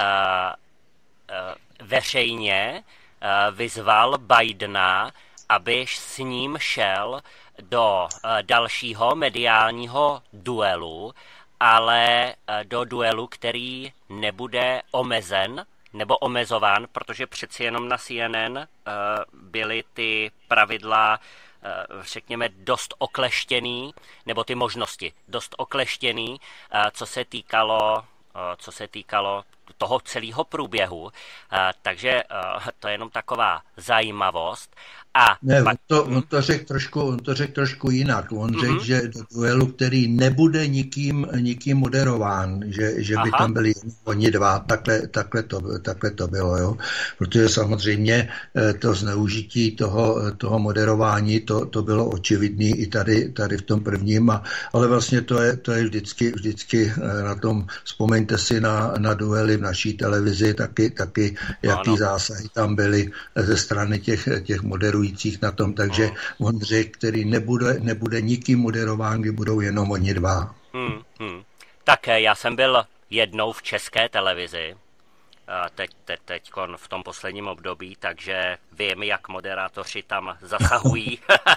veřejně vyzval Bidena, aby s ním šel do dalšího mediálního duelu, ale do duelu, který nebude omezen nebo omezován, protože přeci jenom na CNN byly ty pravidla, řekněme, dost okleštěný, nebo ty možnosti dost okleštěný, co se týkalo toho celého průběhu. Takže to je jenom taková zajímavost. On to řekl trošku jinak. On řekl, že do duelu, který nebude nikým moderován, že by tam byli oni dva, takhle to bylo, jo. Protože samozřejmě to zneužití toho moderování, to bylo očividné i tady v tom prvním, ale vlastně to je vždycky na tom, vzpomeňte si na duely v naší televizi, taky jaký zásahy tam byly ze strany těch moderujících na tom, takže on řekl, který nebude nikým moderován, kdy budou jenom oni dva. Tak já jsem byl jednou v České televizi, teď v tom posledním období, takže vím, jak moderátoři tam zasahují.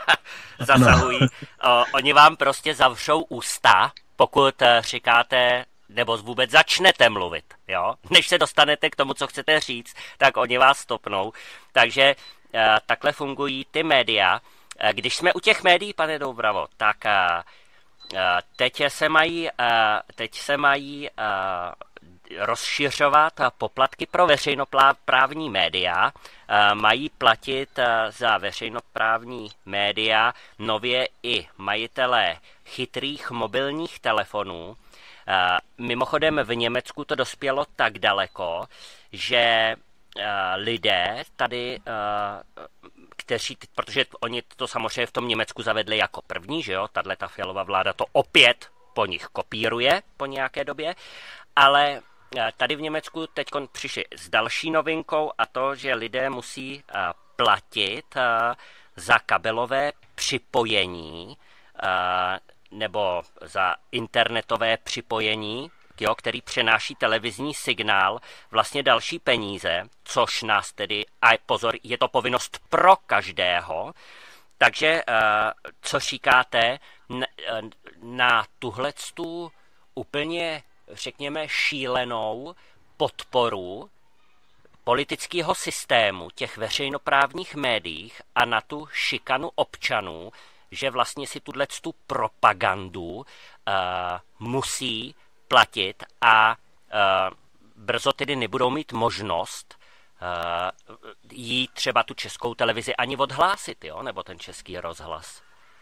Oni vám prostě zavřou ústa, pokud říkáte nebo vůbec začnete mluvit, jo? Než se dostanete k tomu, co chcete říct, tak oni vás stopnou. Takže takhle fungují ty média. Když jsme u těch médií, pane Doubravo, tak teď se mají rozšiřovat poplatky pro veřejnoprávní média. Mají platit za veřejnoprávní média nově i majitelé chytrých mobilních telefonů. Mimochodem v Německu to dospělo tak daleko, že lidé tady, protože oni to samozřejmě v tom Německu zavedli jako první, že jo, tato Fialova vláda to opět po nich kopíruje po nějaké době, ale tady v Německu teď přišli s další novinkou a to, že lidé musí platit za kabelové připojení nebo za internetové připojení, jo, který přenáší televizní signál, vlastně další peníze, což nás tedy, a pozor, je to povinnost pro každého. Takže co říkáte na tuhletu úplně, řekněme, šílenou podporu politického systému těch veřejnoprávních médiích a na tu šikanu občanů, že vlastně si tu propagandu musí platit a brzo tedy nebudou mít možnost jí třeba tu Českou televizi ani odhlásit, jo? Nebo ten Český rozhlas.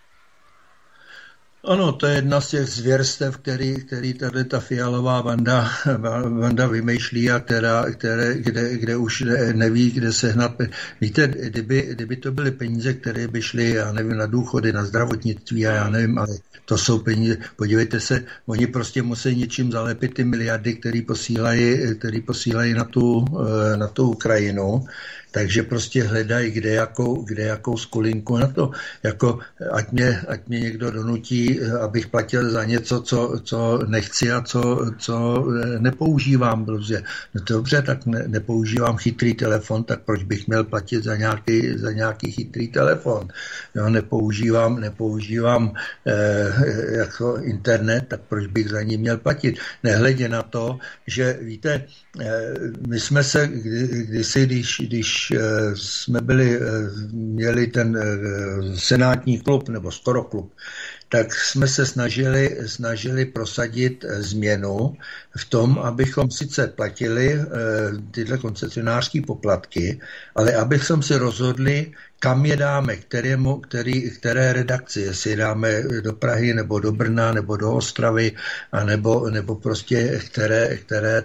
Ano, to je jedna z těch zvěrstev, který tady ta Fialová banda vymýšlí a kde už neví, kde sehnat. Víte, kdyby to byly peníze, které by šly, já nevím, na důchody, na zdravotnictví a já nevím, ale to jsou peníze. Podívejte se, oni prostě musí něčím zalepit ty miliardy, které posílají na tu Ukrajinu. Takže prostě hledají, kde jakou skulinku na to. Jako, ať mě někdo donutí, abych platil za něco, co nechci a co nepoužívám. Protože, no dobře, tak nepoužívám chytrý telefon, tak proč bych měl platit za nějaký chytrý telefon? Jo, nepoužívám jako internet, tak proč bych za ní měl platit? Nehledě na to, že víte, my jsme se kdysi, když jsme měli ten senátní klub, nebo skoro klub, tak jsme se snažili prosadit změnu v tom, abychom sice platili tyhle koncesionářské poplatky, ale abychom si rozhodli, kam je dáme, které redakci, jestli je dáme do Prahy, nebo do Brna, nebo do Ostravy, a nebo prostě které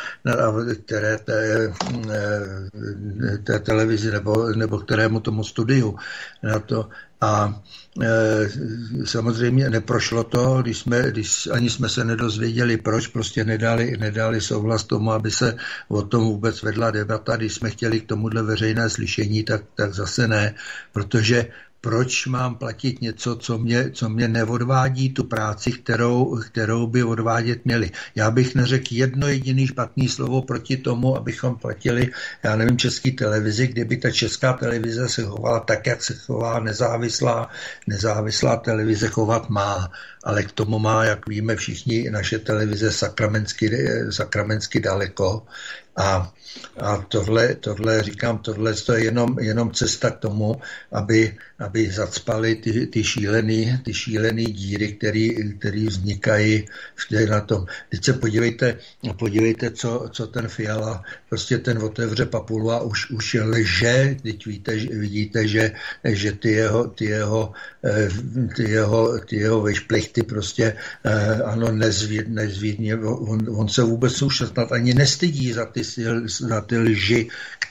té televizi, nebo kterému tomu studiu na to. A samozřejmě neprošlo to, když ani jsme se nedozvěděli, proč prostě nedali souhlas tomu, aby se o tom vůbec vedla debata. Když jsme chtěli k tomuhle veřejné slyšení, tak zase ne, protože proč mám platit něco, co mě neodvádí tu práci, kterou by odvádět měli. Já bych neřekl jedno jediné špatné slovo proti tomu, abychom platili, já nevím, České televizi, kdyby ta Česká televize se chovala tak, jak se chová nezávislá televize chovat má. Ale k tomu má, jak víme všichni, naše televize sakramensky daleko. A tohle říkám, tohle je jenom cesta k tomu, aby zacpaly ty šílený díry, které vznikají na tom. Teď se podívejte, co ten Fiala, prostě ten otevře papulu a už lže. Teď vidíte, že ty jeho vešplechty prostě ano, nezvídně, on se vůbec už snad ani nestydí za ty lži,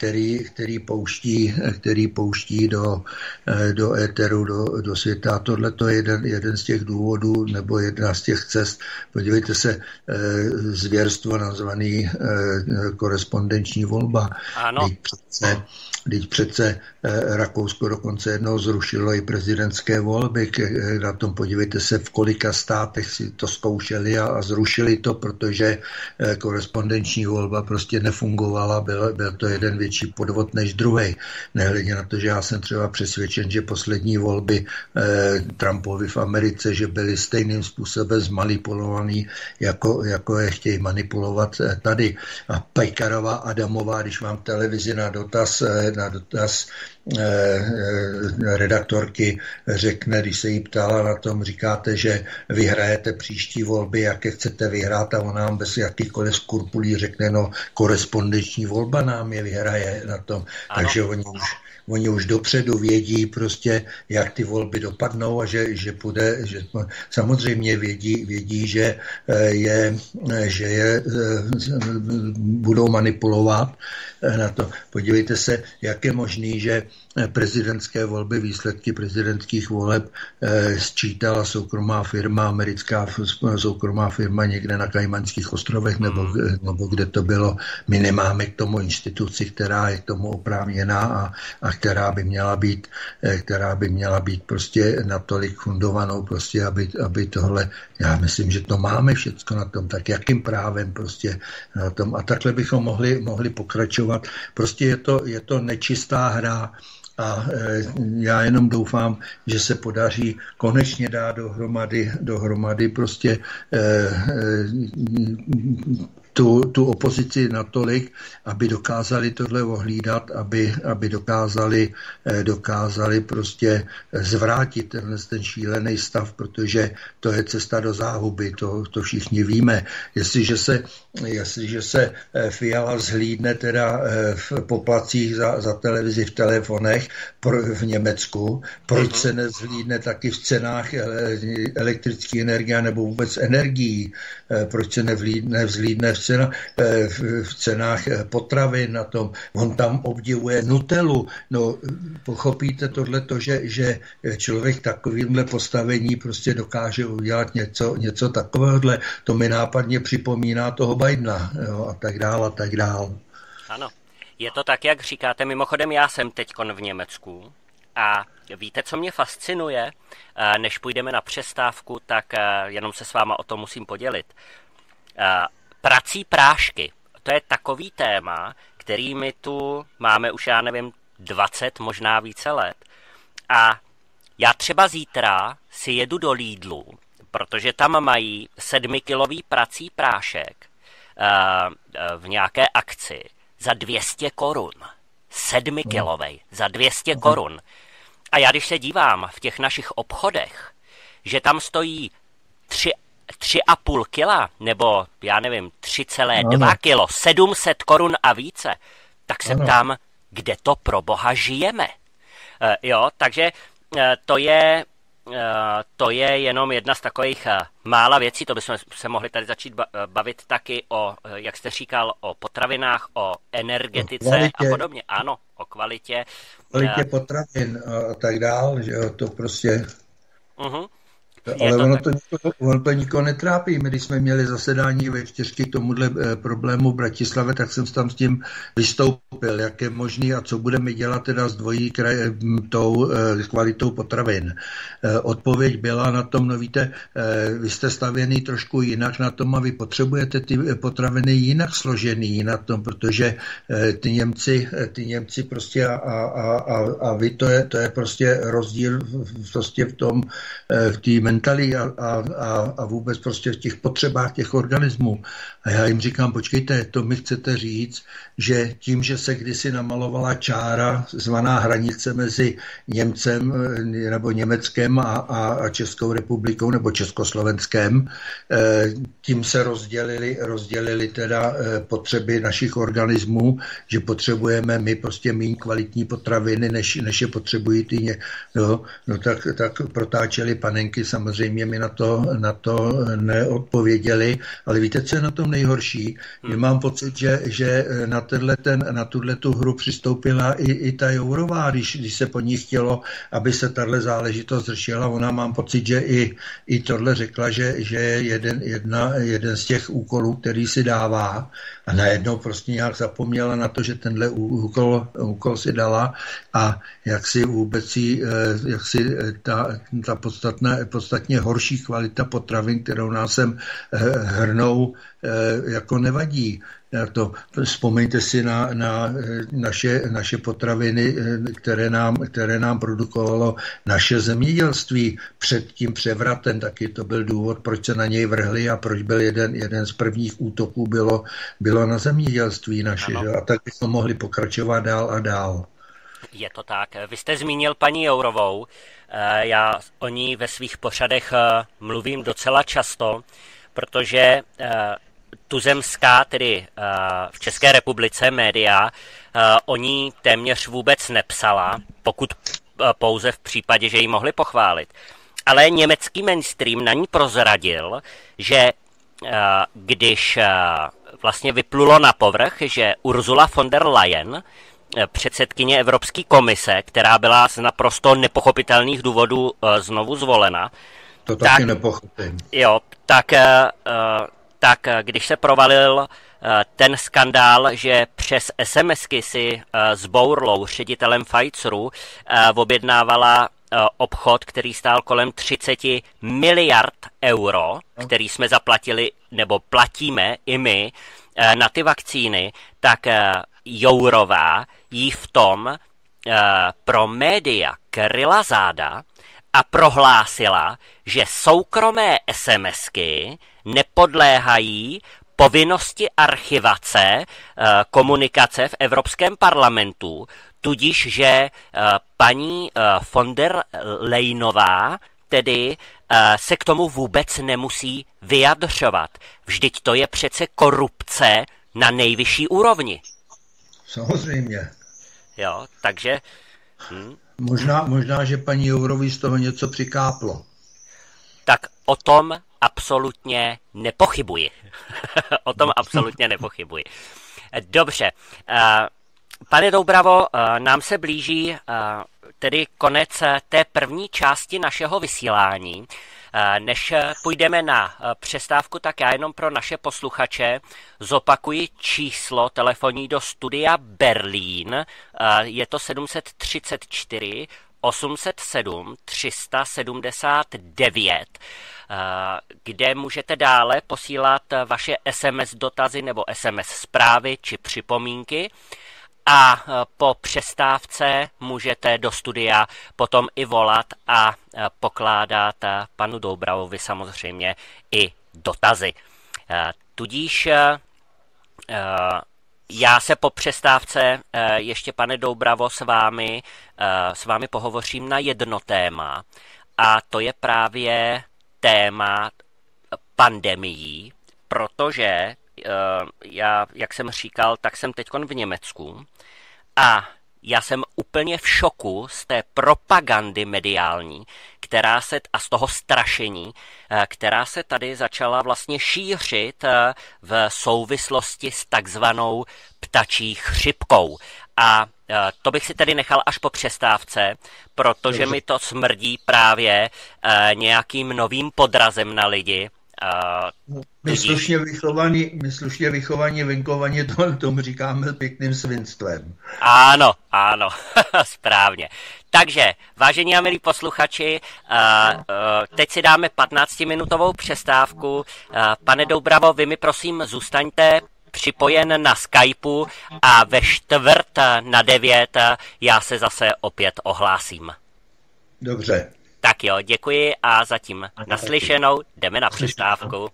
který pouští do éteru, do světa. Tohle to je jeden z těch důvodů, nebo jedna z těch cest. Podívejte se, zvěrstvo nazvaný korespondenční volba. Ano. Teď přece Rakousko dokonce jednou zrušilo i prezidentské volby. Na tom podívejte se, v kolika státech si to zkoušeli a zrušili to, protože korespondenční volba prostě nefungovala. Byl to jeden větší podvod než druhý. Nehledě na to, že já jsem třeba přesvědčen, že poslední volby Trumpovi v Americe, že byly stejným způsobem zmanipulovaný, jako je chtějí manipulovat tady. A Pekarová Adamová, když mám televizi na dotaz redaktorky řekne, když se jí ptala na tom, říkáte, že vyhrajete příští volby, jaké chcete vyhrát, a ona nám bez jakýchkoliv skrupulí řekne, no korespondenční volba nám je vyhraje na tom. Ano. Takže oni už dopředu vědí prostě, jak ty volby dopadnou a že samozřejmě vědí, že je budou manipulovat na to. Podívejte se, jak je možný, že prezidentské volby, výsledky prezidentských voleb sčítala soukromá firma, americká soukromá firma někde na Kajmanských ostrovech, nebo kde to bylo. My nemáme k tomu instituci, která je k tomu oprávněná a která by měla být prostě natolik fundovanou, prostě, aby tohle, já myslím, že to máme všecko na tom, tak jakým právem prostě na tom. A takhle bychom mohli pokračovat. Prostě je to nečistá hra. A já jenom doufám, že se podaří konečně dát dohromady prostě tu opozici natolik, aby dokázali tohle ohlídat, aby dokázali prostě zvrátit ten šílený stav, protože to je cesta do záhuby, to všichni víme. Jestliže se Fiala zhlídne teda v poplacích za televizi v telefonech v Německu, proč se nezhlídne taky v cenách elektrické energie nebo vůbec energií, proč se nevzhlídne v cenách potravin na tom. On tam obdivuje Nutellu. No, pochopíte tohleto, že člověk takovýmhle postavení prostě dokáže udělat něco takovéhohle. To mi nápadně připomíná toho Bidena, jo, a tak dál. Ano, je to tak, jak říkáte. Mimochodem, já jsem teďkon v Německu a víte, co mě fascinuje? Než půjdeme na přestávku, tak jenom se s váma o tom musím podělit. Prací prášky. To je takový téma, který my tu máme už, já nevím, 20, možná více let. A já třeba zítra si jedu do Lidlu, protože tam mají 7kilový prací prášek v nějaké akci za 200 korun. 7kilovej za 200 korun. A já když se dívám v těch našich obchodech, že tam stojí 3,5 kila, nebo já nevím, 3,2 kilo, 700 korun a více, tak jsem tam, kde to pro boha žijeme. Jo, takže to je jenom jedna z takových mála věcí, to bychom se mohli tady začít bavit taky o, jak jste říkal, o potravinách, o energetice a podobně. Ano, o kvalitě. Kvalitě potravin a tak dál, že jo, to prostě... Ale ono to nikoho netrápí. My, když jsme měli zasedání ve čtyřky k tomuhle problému v Bratislavě, tak jsem tam s tím vystoupil, jak je možný a co budeme dělat teda s tou kvalitou potravin. Odpověď byla na tom, no víte, vy jste stavěný trošku jinak na tom a vy potřebujete ty potraviny jinak složený na tom, protože ty Němci prostě a vy to je prostě rozdíl prostě v tom, v té mentální a vůbec prostě v těch potřebách těch organismů. A já jim říkám, počkejte, to mi chcete říct, že tím, že se kdysi namalovala čára, zvaná hranice mezi Němcem nebo Německem a Českou republikou nebo Československem, tím se rozdělili teda potřeby našich organismů, že potřebujeme my prostě méně kvalitní potraviny, než je potřebují ty no tak protáčeli panenky, samozřejmě mi na to neodpověděli, ale víte, co je na tom nejhorší? Mám pocit, že na tuhletu hru přistoupila i ta Jourová, když se po ní chtělo, aby se tahle záležitost řešila. Ona, mám pocit, že i tohle řekla, že je jeden z těch úkolů, který si dává, a najednou prostě nějak zapomněla na to, že tenhle úkol si dala a jak si vůbec ta podstatně horší kvalita potravin, kterou nás sem hrnou, jako nevadí. Vzpomeňte si na naše potraviny, které nám produkovalo naše zemědělství před tím převratem, taky to byl důvod, proč se na něj vrhli a proč byl jeden z prvních útoků bylo na zemědělství naše. A tak bychom mohli pokračovat dál a dál. Je to tak. Vy jste zmínil paní Jourovou. Já o ní ve svých pořadech mluvím docela často, protože tuzemská, tedy v České republice média, o ní téměř vůbec nepsala, pokud pouze v případě, že ji mohli pochválit. Ale německý mainstream na ní prozradil, že když vlastně vyplulo na povrch, že Ursula von der Leyen, předsedkyně Evropské komise, která byla z naprosto nepochopitelných důvodů znovu zvolena, to taky nepochopím. Jo, tak když se provalil ten skandál, že přes SMSky si s Bourlou, ředitelem Pfizeru, objednávala obchod, který stál kolem 30 miliard euro, který jsme zaplatili, nebo platíme i my, na ty vakcíny, tak Jourová jí v tom pro média kryla záda a prohlásila, že soukromé SMSky nepodléhají povinnosti archivace komunikace v Evropském parlamentu, tudíž, že paní von der Leyenová tedy se k tomu vůbec nemusí vyjadřovat. Vždyť to je přece korupce na nejvyšší úrovni. Samozřejmě. Jo, takže... Možná, že paní Jourový z toho něco přikáplo. Tak o tom absolutně nepochybuji. O tom absolutně nepochybuji. Dobře. Pane Doubravo, nám se blíží tedy konec té první části našeho vysílání. Než půjdeme na přestávku, tak já jenom pro naše posluchače zopakuji číslo telefonní do studia Berlín. Je to 734 807 379, kde můžete dále posílat vaše SMS dotazy nebo SMS zprávy či připomínky. A po přestávce můžete do studia potom i volat a pokládat panu Doubravovi samozřejmě i dotazy. Tudíž já se po přestávce ještě, pane Doubravo, s vámi pohovořím na jedno téma, a to je právě téma pandemií, protože já, jak jsem říkal, tak jsem teďkon v Německu a já jsem úplně v šoku z té propagandy mediální, a z toho strašení, která se tady začala vlastně šířit v souvislosti s takzvanou ptačí chřipkou. A to bych si tedy nechal až po přestávce, protože mi to smrdí právě nějakým novým podrazem na lidi. My slušně vychovaní venkovaní, tomu říkáme pěkným svinstvem. Ano, správně. Takže, vážení a milí posluchači, teď si dáme 15-minutovou přestávku. Pane Doubravo, vy mi prosím zůstaňte připojen na Skypeu a ve 8:45 já se zase opět ohlásím. Dobře. Tak jo, děkuji a zatím naslyšenou, jdeme na přestávku.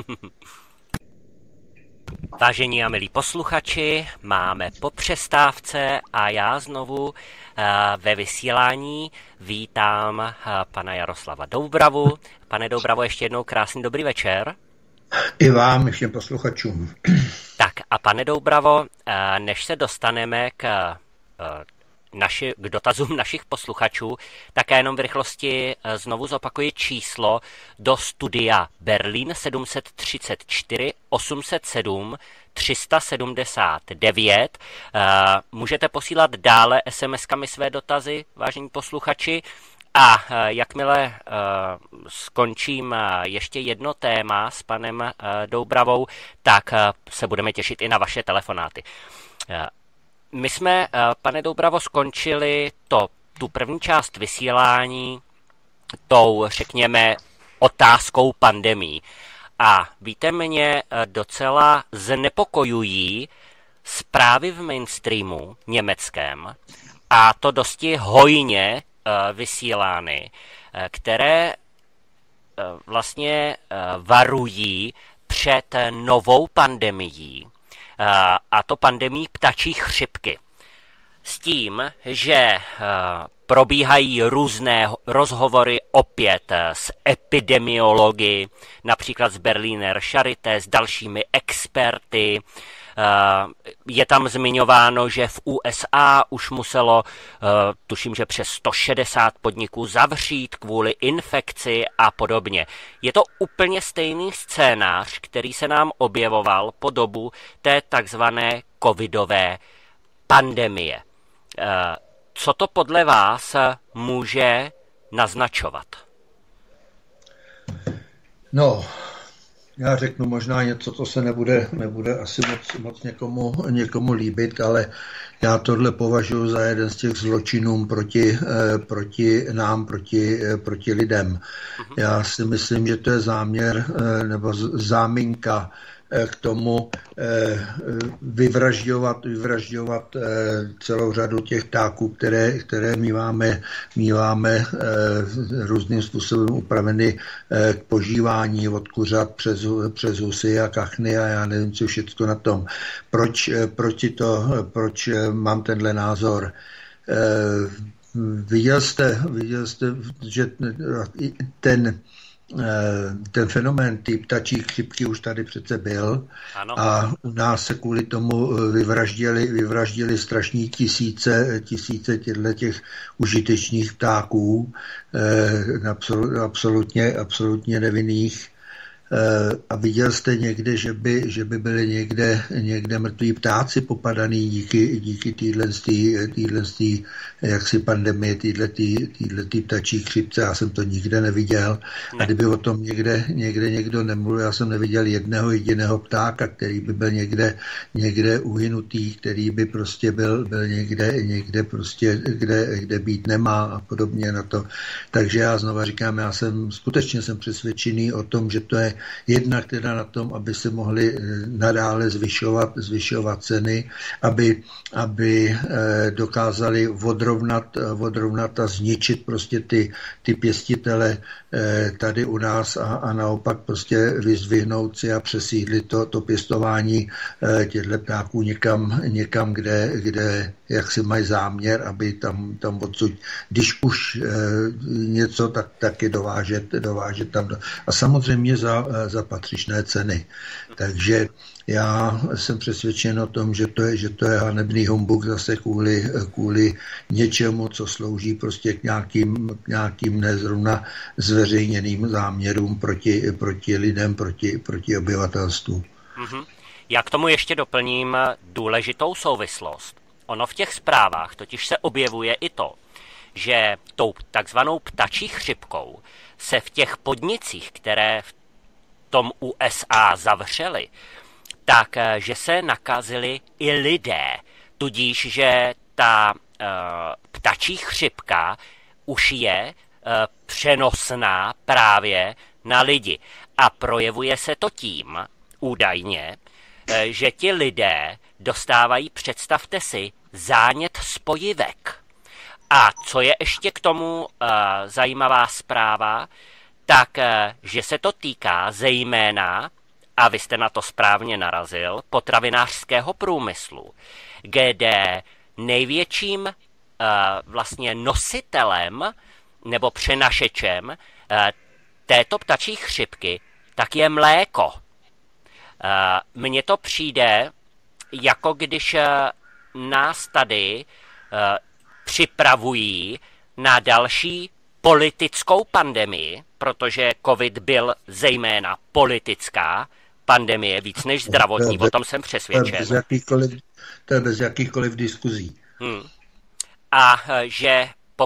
Vážení a milí posluchači, máme po přestávce a já znovu ve vysílání vítám pana Jaroslava Doubravu. Pane Doubravo, ještě jednou krásný dobrý večer. I vám, všem posluchačům. Tak a pane Doubravo, než se dostaneme k dotazům našich posluchačů, tak já jenom v rychlosti znovu zopakuji číslo do studia Berlín 734 807 379. Můžete posílat dále SMS-kami své dotazy, vážení posluchači, a jakmile skončím ještě jedno téma s panem Doubravou, tak se budeme těšit i na vaše telefonáty. My jsme, pane Doubravo, skončili tu první část vysílání tou, řekněme, otázkou pandemií. A víte, mě docela znepokojují zprávy v mainstreamu německém, a to dosti hojně vysílány, které vlastně varují před novou pandemií, a to pandemií ptačí chřipky. S tím, že probíhají různé rozhovory opět s epidemiology, například z Berliner Charité, s dalšími experty. Je tam zmiňováno, že v USA už muselo, tuším, že přes 160 podniků zavřít kvůli infekci a podobně. Je to úplně stejný scénář, který se nám objevoval po dobu té takzvané covidové pandemie. Co to podle vás může naznačovat? No, já řeknu možná něco, co se nebude asi moc někomu líbit, ale já tohle považuji za jeden z těch zločinů proti nám, proti lidem. Já si myslím, že to je záměr nebo záminka k tomu vyvražďovat celou řadu těch ptáků, které míváme různým způsobem upraveny k požívání od kuřat přes husy a kachny a já nevím, co všechno na tom. Proč mám tenhle názor? Viděl jste, že ten fenomén ty ptačí chřipky už tady přece byl. Ano. A u nás se kvůli tomu vyvraždili strašní tisíce těch užitečných ptáků, absolutně nevinných. A viděl jste někde, že by byly někde mrtví ptáci popadaný díky téhle jaksi pandemii, téhle ptačí chřipce. Já jsem to nikde neviděl. A kdyby o tom někde někdo nemluvil, já jsem neviděl jednoho jediného ptáka, který by byl někde uhynutý, který by prostě byl někde prostě, kde být nemá a podobně na to. Takže já znova říkám, skutečně jsem přesvědčený o tom, že to je jednak teda na tom, aby se mohly nadále zvyšovat ceny, aby dokázali odrovnat a zničit prostě ty pěstitele tady u nás a naopak prostě vyzdvihnout si a přesídlit to pěstování těchto ptáků někam, kde jak si mají záměr, aby tam odsud, když už něco, tak je dovážet tam. A samozřejmě za patřičné ceny. Takže já jsem přesvědčen o tom, že to je hanebný humbuk zase kvůli něčemu, co slouží prostě k nějakým nezrovna zveřejněným záměrům proti lidem, proti obyvatelstvu. Mm-hmm. Já k tomu ještě doplním důležitou souvislost. Ono v těch zprávách totiž se objevuje i to, že tou takzvanou ptačí chřipkou se v těch podnicích, které v tom USA zavřeli, tak že se nakazili i lidé. Tudíž, že ta ptačí chřipka už je přenosná právě na lidi. A projevuje se to tím, údajně, že ti lidé dostávají, představte si, zánět spojivek. A co je ještě k tomu zajímavá zpráva, tak, že se to týká zejména, a vy jste na to správně narazil, potravinářského průmyslu, kde největším vlastně nositelem nebo přenašečem této ptačí chřipky tak je mléko. Mně to přijde, jako když nás tady připravují na další politickou pandemii, protože COVID byl zejména politická pandemie, víc než zdravotní, o tom jsem přesvědčen. To je bez jakýchkoliv diskuzí. A že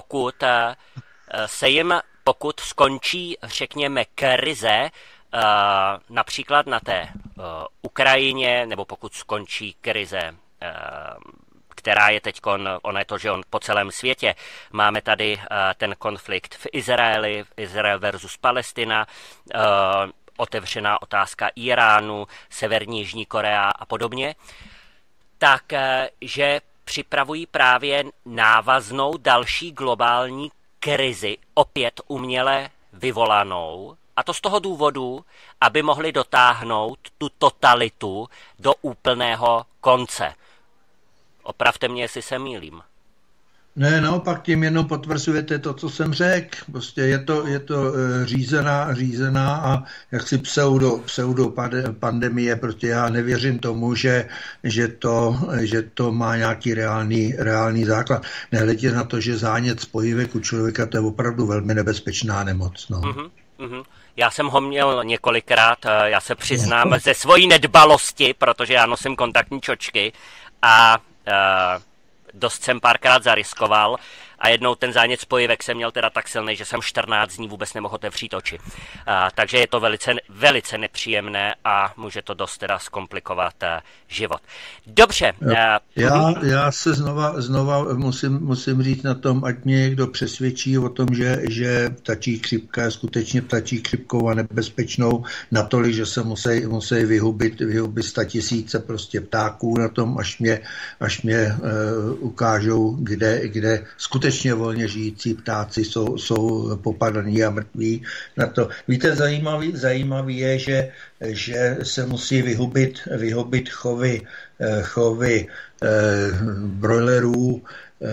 pokud skončí, řekněme, krize, například na té Ukrajině, nebo pokud skončí krize, která je teď, ono je to, že po celém světě, máme tady ten konflikt v Izraeli, Izrael versus Palestina, otevřená otázka Iránu, Severní Jižní Korea a podobně, tak že připravují právě návaznou další globální krizi, opět uměle vyvolanou, a to z toho důvodu, aby mohli dotáhnout tu totalitu do úplného konce. Opravte mě, jestli se mýlím. Ne, naopak tím jenom potvrzujete to, co jsem řekl. Prostě je to řízená a jaksi pseudo pandemie. Prostě já nevěřím tomu, že to má nějaký reálný základ. Nehledě na to, že zánět spojivek u člověka, to je opravdu velmi nebezpečná nemoc. No. Mm-hmm. Já jsem ho měl několikrát, já se přiznám, ze svojí nedbalosti, protože já nosím kontaktní čočky a dost jsem párkrát zariskoval a jednou ten zánět spojivek jsem měl teda tak silný, že jsem 14 dní vůbec nemohl otevřít oči. Takže je to velice, velice nepříjemné a může to dost teda zkomplikovat život. Dobře. Já se znova musím říct na tom, ať mě někdo přesvědčí o tom, že ptačí chřipka je skutečně ptačí chřipkou a nebezpečnou natolik, že se musí vyhubit 100 000 prostě ptáků na tom, až mě ukážou, kde skutečně volně žijící ptáci jsou popadaní a mrtví na to. Víte, zajímavý je, že se musí vyhubit chovy brojlerů,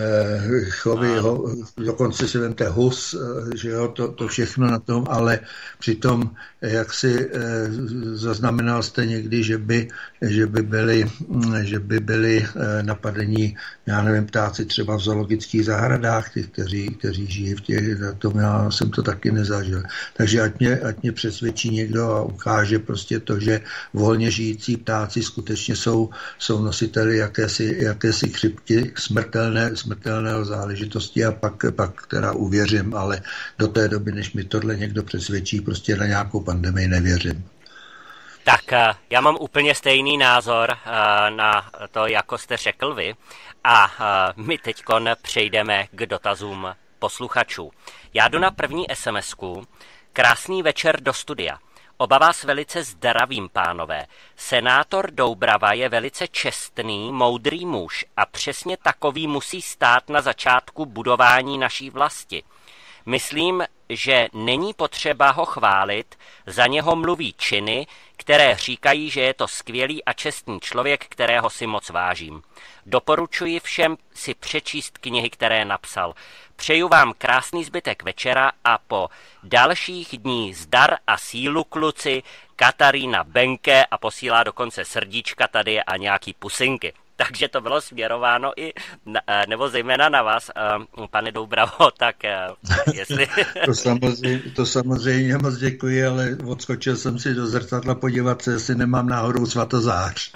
dokonce si vemte hus, že jo, to všechno na tom, ale přitom, jak si zaznamenal jste někdy, že by byli napadení, já nevím, ptáci třeba v zoologických zahradách, ty, kteří žijí v těch, tom já jsem to taky nezažil. Takže ať mě přesvědčí někdo a ukáže prostě to, že volně žijící ptáci skutečně jsou nositeli jakési chřipky, smrtelného záležitosti a pak teda uvěřím, ale do té doby, než mi tohle někdo přesvědčí, prostě na nějakou pandemii nevěřím. Tak já mám úplně stejný názor na to, jako jste řekl vy, a my teďkon přejdeme k dotazům posluchačů. Já jdu na první SMS-ku. Krásný večer do studia. Oba vás velice zdravím, pánové. Senátor Doubrava je velice čestný, moudrý muž a přesně takový musí stát na začátku budování naší vlasti. Myslím, že není potřeba ho chválit, za něho mluví činy, které říkají, že je to skvělý a čestný člověk, kterého si moc vážím. Doporučuji všem si přečíst knihy, které napsal. Přeju vám krásný zbytek večera a po dalších dní zdar a sílu, kluci, Katarína Benke, a posílá dokonce srdíčka tady a nějaký pusinky. Takže to bylo směrováno nebo zejména na vás, pane Doubravo, tak jestli... To samozřejmě moc děkuji, ale odskočil jsem si do zrcadla podívat se, jestli nemám náhodou svatozář.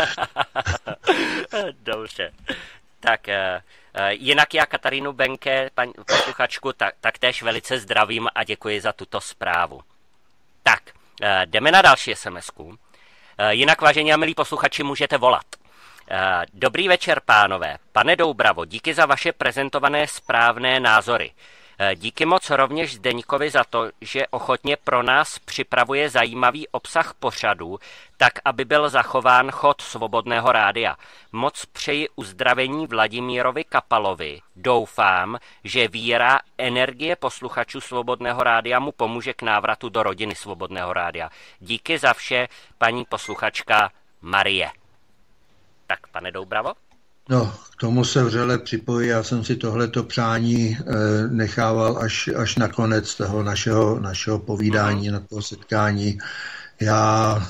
Dobře. Tak jinak já Katarínu Benke, paní posluchačku, tak též velice zdravím a děkuji za tuto zprávu. Tak, jdeme na další SMS-ku. Jinak, vážení a milí posluchači, můžete volat. Dobrý večer, pánové. Pane Doubravo, díky za vaše prezentované správné názory. Díky moc rovněž Zdeňkovi za to, že ochotně pro nás připravuje zajímavý obsah pořadu, tak aby byl zachován chod Svobodného rádia. Moc přeji uzdravení Vladimírovi Kapalovi. Doufám, že víra, energie posluchačů Svobodného rádia mu pomůže k návratu do rodiny Svobodného rádia. Díky za vše, paní posluchačka Marie. Tak, pane Doubravo? No, k tomu se vřele připojí. Já jsem si tohleto přání nechával až na konec toho našeho povídání, na toho setkání. Já,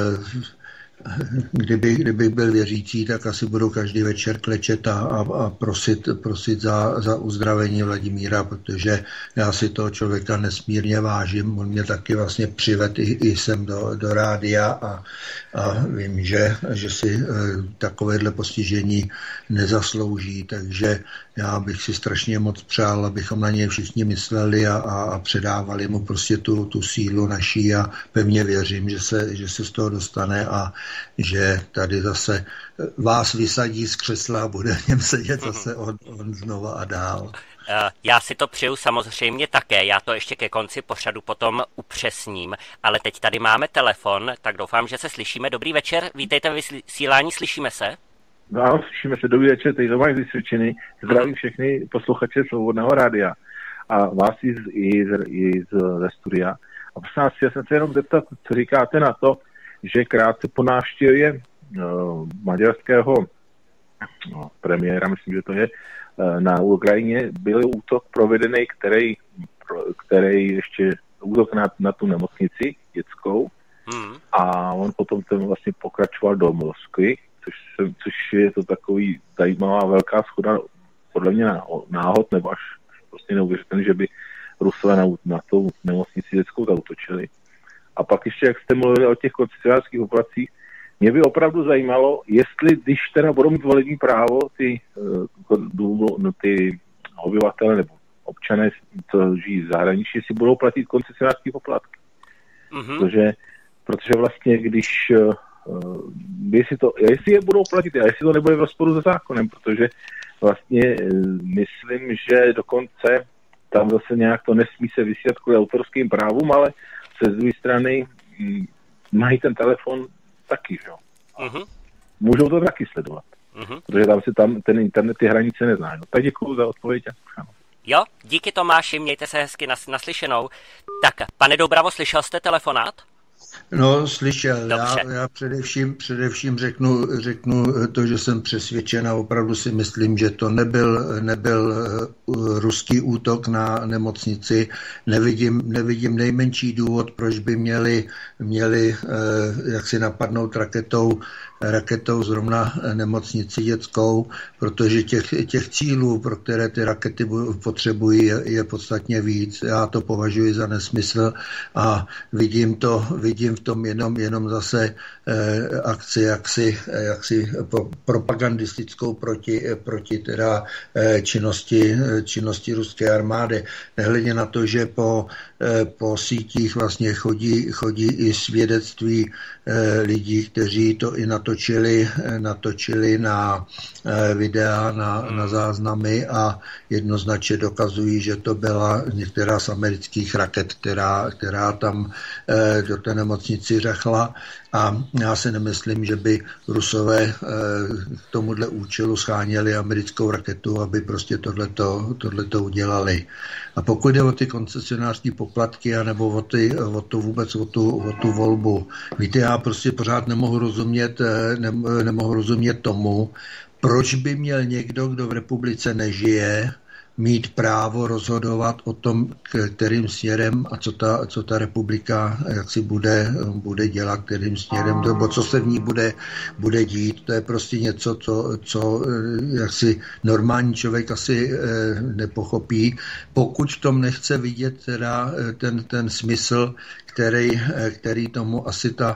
kdybych byl věřící, tak asi budu každý večer klečet a prosit za uzdravení Vladimíra, protože já si toho člověka nesmírně vážím. On mě taky vlastně přived i sem do rádia a vím, že si takovéhle postižení nezaslouží, takže já bych si strašně moc přál, abychom na něj všichni mysleli a předávali mu prostě tu sílu naší a pevně věřím, že se z toho dostane a že tady zase vás vysadí z křesla a bude v něm sedět zase on znova a dál. Já si to přeju samozřejmě také, já to ještě ke konci pořadu potom upřesním, ale teď tady máme telefon, tak doufám, že se slyšíme. Dobrý večer, vítejte ve vysílání, slyšíme se? No, slyšíme se, dobrý večer, teď Tomáš Vysvědčený, zdravím všechny posluchače Svobodného rádia a vás i ze studia. A prosím vás, já jsem se jenom zeptat, co říkáte na to, že krátce po návštěvě maďarského premiéra, myslím, že to je, na Ukrajině byl útok provedený, který ještě útok na tu nemocnici dětskou a on potom ten vlastně pokračoval do Moskvy, což je to takový zajímavá velká shoda, podle mě náhod, nebo až prostě neuvěřitelný, že by Rusové na tu nemocnici dětskou zautočili. A pak ještě, jak jste mluvili o těch koncentračních operacích, mě by opravdu zajímalo, jestli, když teda budou mít volební právo ty obyvatele nebo občané, co žijí v zahraničí, si budou platit koncesionářské poplatky. Protože vlastně, jestli je budou platit, a jestli to nebude v rozporu se zákonem, protože vlastně myslím, že dokonce tam zase nějak to nesmí se vysílat kvůli autorským právům, ale se z druhé strany mají ten telefon taky, že jo. Můžou to taky sledovat. Protože tam ten internet ty hranice nezná. No, tak děkuju za odpověď. Jo, díky Tomáši, mějte se hezky naslyšenou. Tak, pane Doubravo, slyšel jste telefonát? No, slyšel. Já především řeknu to, že jsem přesvědčen a opravdu si myslím, že to nebyl ruský útok na nemocnici. Nevidím nejmenší důvod, proč by měli jak si napadnout raketou zrovna nemocnici dětskou, protože těch cílů, pro které ty rakety potřebují, je podstatně víc. Já to považuji za nesmysl a vidím v tom jenom zase akci jaksi propagandistickou proti teda činnosti ruské armády. Nehledě na to, že po sítích vlastně chodí i svědectví lidí, kteří to i natočili na videa, na záznamy a jednoznačně dokazují, že to byla některá z amerických raket, která tam do té nemocnici řachla. A já si nemyslím, že by Rusové k tomuhle účelu scháněli americkou raketu, aby prostě tohleto udělali. A pokud jde o ty koncesionářské poplatky, anebo o tu volbu, víte, já prostě pořád nemohu rozumět tomu, proč by měl někdo, kdo v republice nežije, mít právo rozhodovat o tom, kterým směrem a co ta republika jaksi bude dělat, kterým směrem, nebo co se v ní bude dít. To je prostě něco, co jaksi normální člověk asi nepochopí, pokud v tom nechce vidět teda ten smysl, který tomu asi ta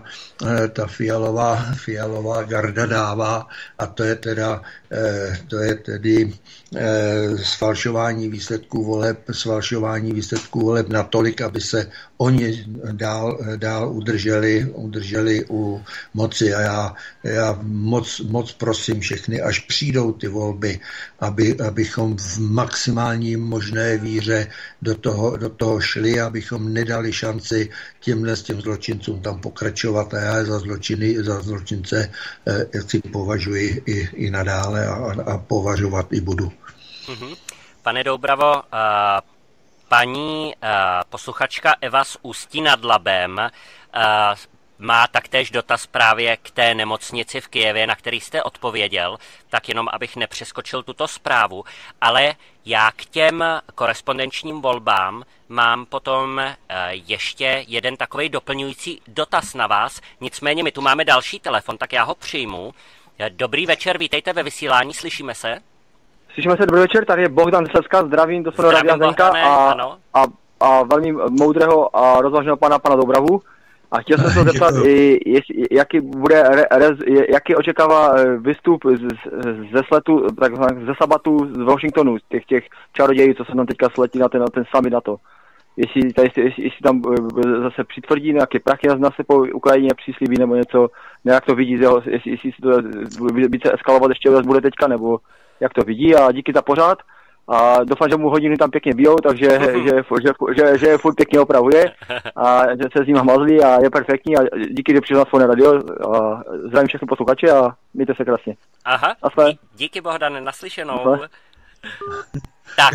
fialová garda dává, a to je tedy sfalšování výsledků voleb natolik, aby se oni dál udrželi u moci. A já moc prosím všechny, až přijdou ty volby, abychom v maximální možné víře do toho šli, abychom nedali šanci těm zločincům tam pokračovat, a já za zločince jak si považuji i nadále a považovat i budu. Pane Doubravo, paní posluchačka Eva z Ústí nad Labem má taktéž dotaz právě k té nemocnici v Kyjevě, na který jste odpověděl, tak jenom abych nepřeskočil tuto zprávu, ale já k těm korespondenčním volbám mám potom ještě jeden takový doplňující dotaz na vás, nicméně my tu máme další telefon, tak já ho přijmu. Dobrý večer, vítejte ve vysílání, slyšíme se? Slyšíme se, dobrý večer, tady je Bohdan Slezska, zdravím do svého Radia Zdenka a velmi moudrého a rozvážného pana Doubravu. A chtěl jsem se zeptat, jaký očekává výstup ze sletu, ze sabatu z Washingtonu, těch čarodějů, co se tam teďka sletí na ten summit na to. Jestli tam zase přitvrdí nějaké prachy na se po Ukrajině přislíbí nebo něco, nějak to vidí, jestli to více eskalovat ještě bude teďka, nebo jak to vidí, a díky za pořád. A doufám, že mu hodiny tam pěkně bijou, takže že je furt pěkně opravuje a že se s ním hmazlí a je perfektní, a díky, že přišel na svou radio, a zdravím všechny posluchače a mějte se krásně. Aha, díky Bohdane, naslyšenou. Tak,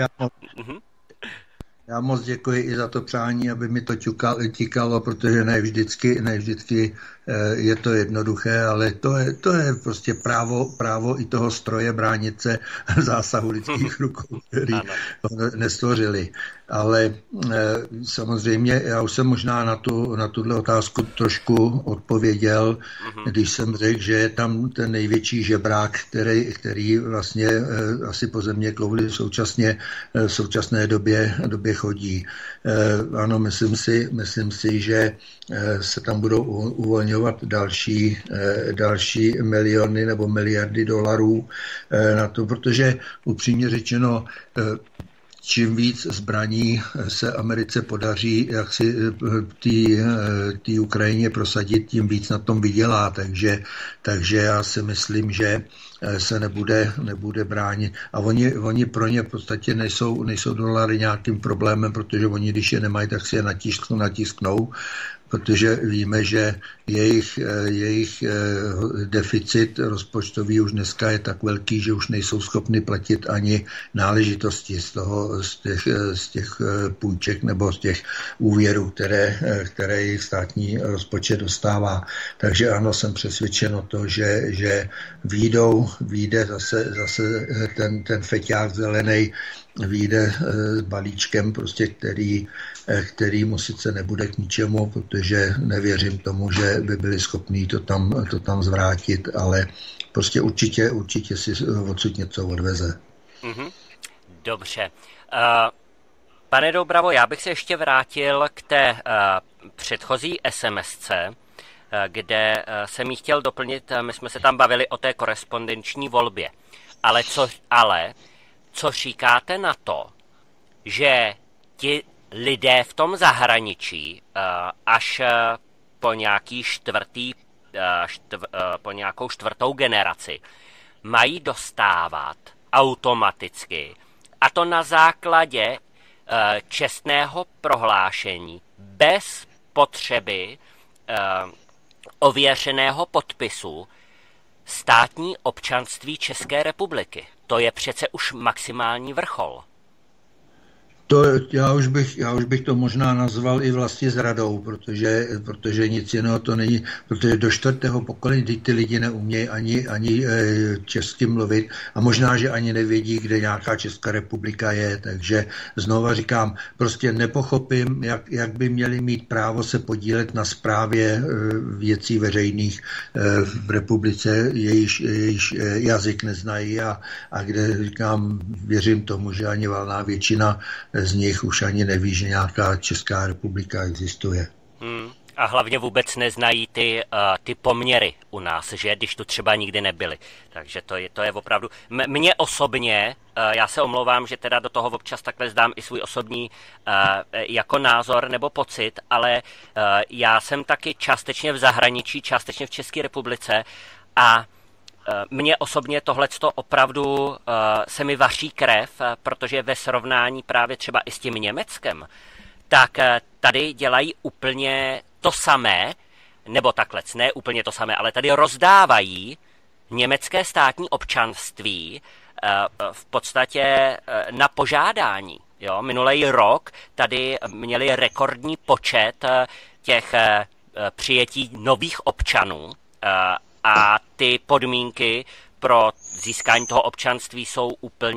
já moc děkuji i za to přání, aby mi to tíkalo, protože ne vždycky je to jednoduché, ale to je prostě právo i toho stroje bránit se zásahu lidských rukou, který ho nestvořili. Ale samozřejmě já už jsem možná na tuhle otázku trošku odpověděl, když jsem řekl, že je tam ten největší žebrák, který vlastně asi po země kouli v současné době chodí. Ano, myslím si, že se tam budou uvolňovat věnovat další miliony nebo miliardy dolarů na to, protože upřímně řečeno, čím víc zbraní se Americe podaří, jak si té Ukrajině prosadit, tím víc na tom vydělá. Takže já si myslím, že se nebude bránit. A oni pro ně v podstatě nejsou dolary nějakým problémem, protože oni, když je nemají, tak si je natisknou, protože víme, že jejich deficit rozpočtový už dneska je tak velký, že už nejsou schopni platit ani náležitosti z těch půjček nebo z těch úvěrů, které jejich státní rozpočet dostává. Takže ano, jsem přesvědčen o to, že vyjde zase ten feťák zelený, vyjde s balíčkem, prostě, který mu sice nebude k ničemu, protože nevěřím tomu, že by byli schopní to tam zvrátit, ale prostě určitě si odsud něco odveze. Mm-hmm. Dobře. Pane Doubravo, já bych se ještě vrátil k té předchozí SMSce, kde jsem jí chtěl doplnit, my jsme se tam bavili o té korespondenční volbě. Ale co říkáte na to, že ti lidé v tom zahraničí až po nějakou čtvrtou generaci mají dostávat automaticky, a to na základě čestného prohlášení, bez potřeby ověřeného podpisu, státní občanství České republiky. To je přece už maximální vrchol. Já už bych to možná nazval i vlastně zradou, protože nic jiného to není, protože do 4. pokolení ty lidi neumějí ani česky mluvit a možná, že ani nevědí, kde nějaká Česká republika je, takže znova říkám, prostě nepochopím, jak by měli mít právo se podílet na správě věcí veřejných v republice, jejíž jazyk neznají a kde říkám, věřím tomu, že ani valná většina z nich už ani neví, že nějaká Česká republika existuje. A hlavně vůbec neznají ty poměry u nás, že, když tu třeba nikdy nebyli. Takže to je opravdu... Mně osobně, já se omlouvám, že teda do toho občas takhle zdám i svůj osobní jako názor nebo pocit, ale já jsem taky částečně v zahraničí, částečně v České republice a mně osobně tohleto opravdu se mi vaří krev, protože ve srovnání právě třeba i s tím Německem, tak tady dělají úplně to samé, nebo takhle, ne úplně to samé, ale tady rozdávají německé státní občanství v podstatě na požádání. Jo? Minulý rok tady měli rekordní počet těch přijetí nových občanů a ty podmínky pro získání toho občanství jsou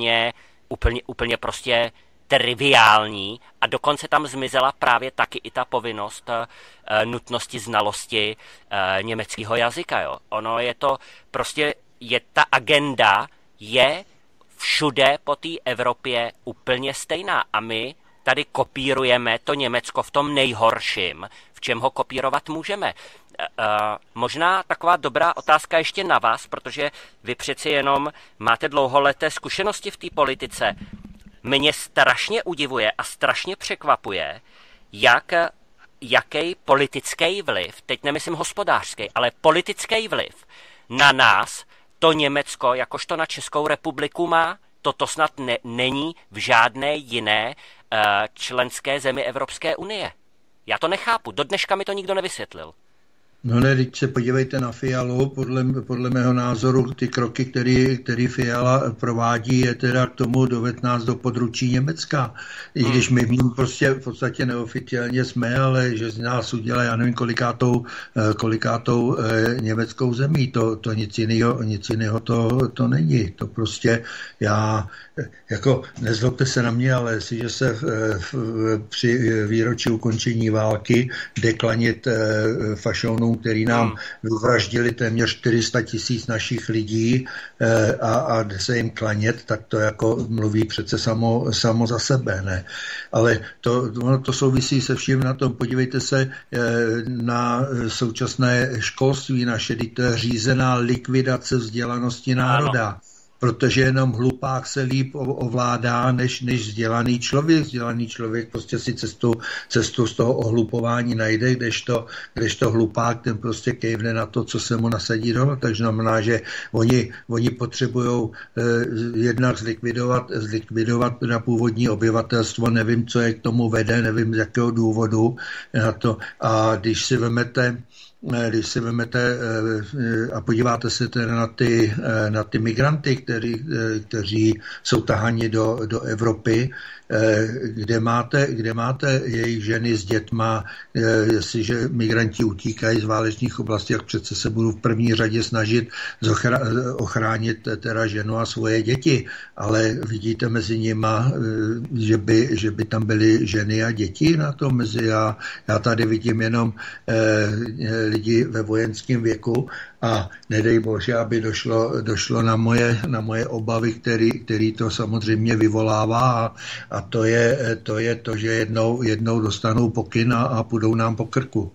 úplně prostě triviální a dokonce tam zmizela právě taky i ta povinnost nutnosti znalosti německého jazyka. Jo. Ono je to prostě, ta agenda je všude po té Evropě úplně stejná a my tady kopírujeme to Německo v tom nejhorším, v čem ho kopírovat můžeme. Možná taková dobrá otázka ještě na vás, protože vy přeci jenom máte dlouholeté zkušenosti v té politice. Mě strašně udivuje a strašně překvapuje, jaký politický vliv, teď nemyslím hospodářský, ale politický vliv na nás to Německo, jakožto na Českou republiku má. To snad není v žádné jiné členské zemi Evropské unie. Já to nechápu, do dneška mi to nikdo nevysvětlil. No ne, teď se podívejte na Fialu, podle mého názoru ty kroky, který Fiala provádí, je teda k tomu dovedl nás do područí Německa. I když my prostě v podstatě neoficiálně jsme, ale že z nás udělá, já nevím, kolikátou německou zemí. To nic jiného to není. To prostě jako nezlobte se na mě, ale jestliže se při výročí ukončení války jde klanit fašounům Sovětům, který nám vyvraždili téměř 400 000 našich lidí a jde se jim klanět, tak to jako mluví přece samo za sebe, ne? Ale to souvisí se vším na tom. Podívejte se na současné školství naše, to je řízená likvidace vzdělanosti národa. Ano. Protože jenom hlupák se líp ovládá než vzdělaný člověk. Vzdělaný člověk prostě si cestu z toho ohlupování najde, kdežto hlupák ten prostě kejvne na to, co se mu nasadí dole. Takže znamená, že oni potřebují jednak zlikvidovat na původní obyvatelstvo. Nevím, co je k tomu vede, nevím, z jakého důvodu na to. A když si vezmete a podíváte se teda na ty migranty, kteří jsou taháni do Evropy, kde máte jejich ženy s dětma, jestliže migranti utíkají z válečných oblastí, jak přece se budou v první řadě snažit ochránit teda ženu a svoje děti, ale vidíte mezi nima, že by tam byly ženy a děti na to mezi. Já tady vidím jenom lidi ve vojenském věku a nedej bože, aby došlo na moje obavy, který to samozřejmě vyvolává a to je to, že jednou dostanou pokyn a půjdou nám po krku.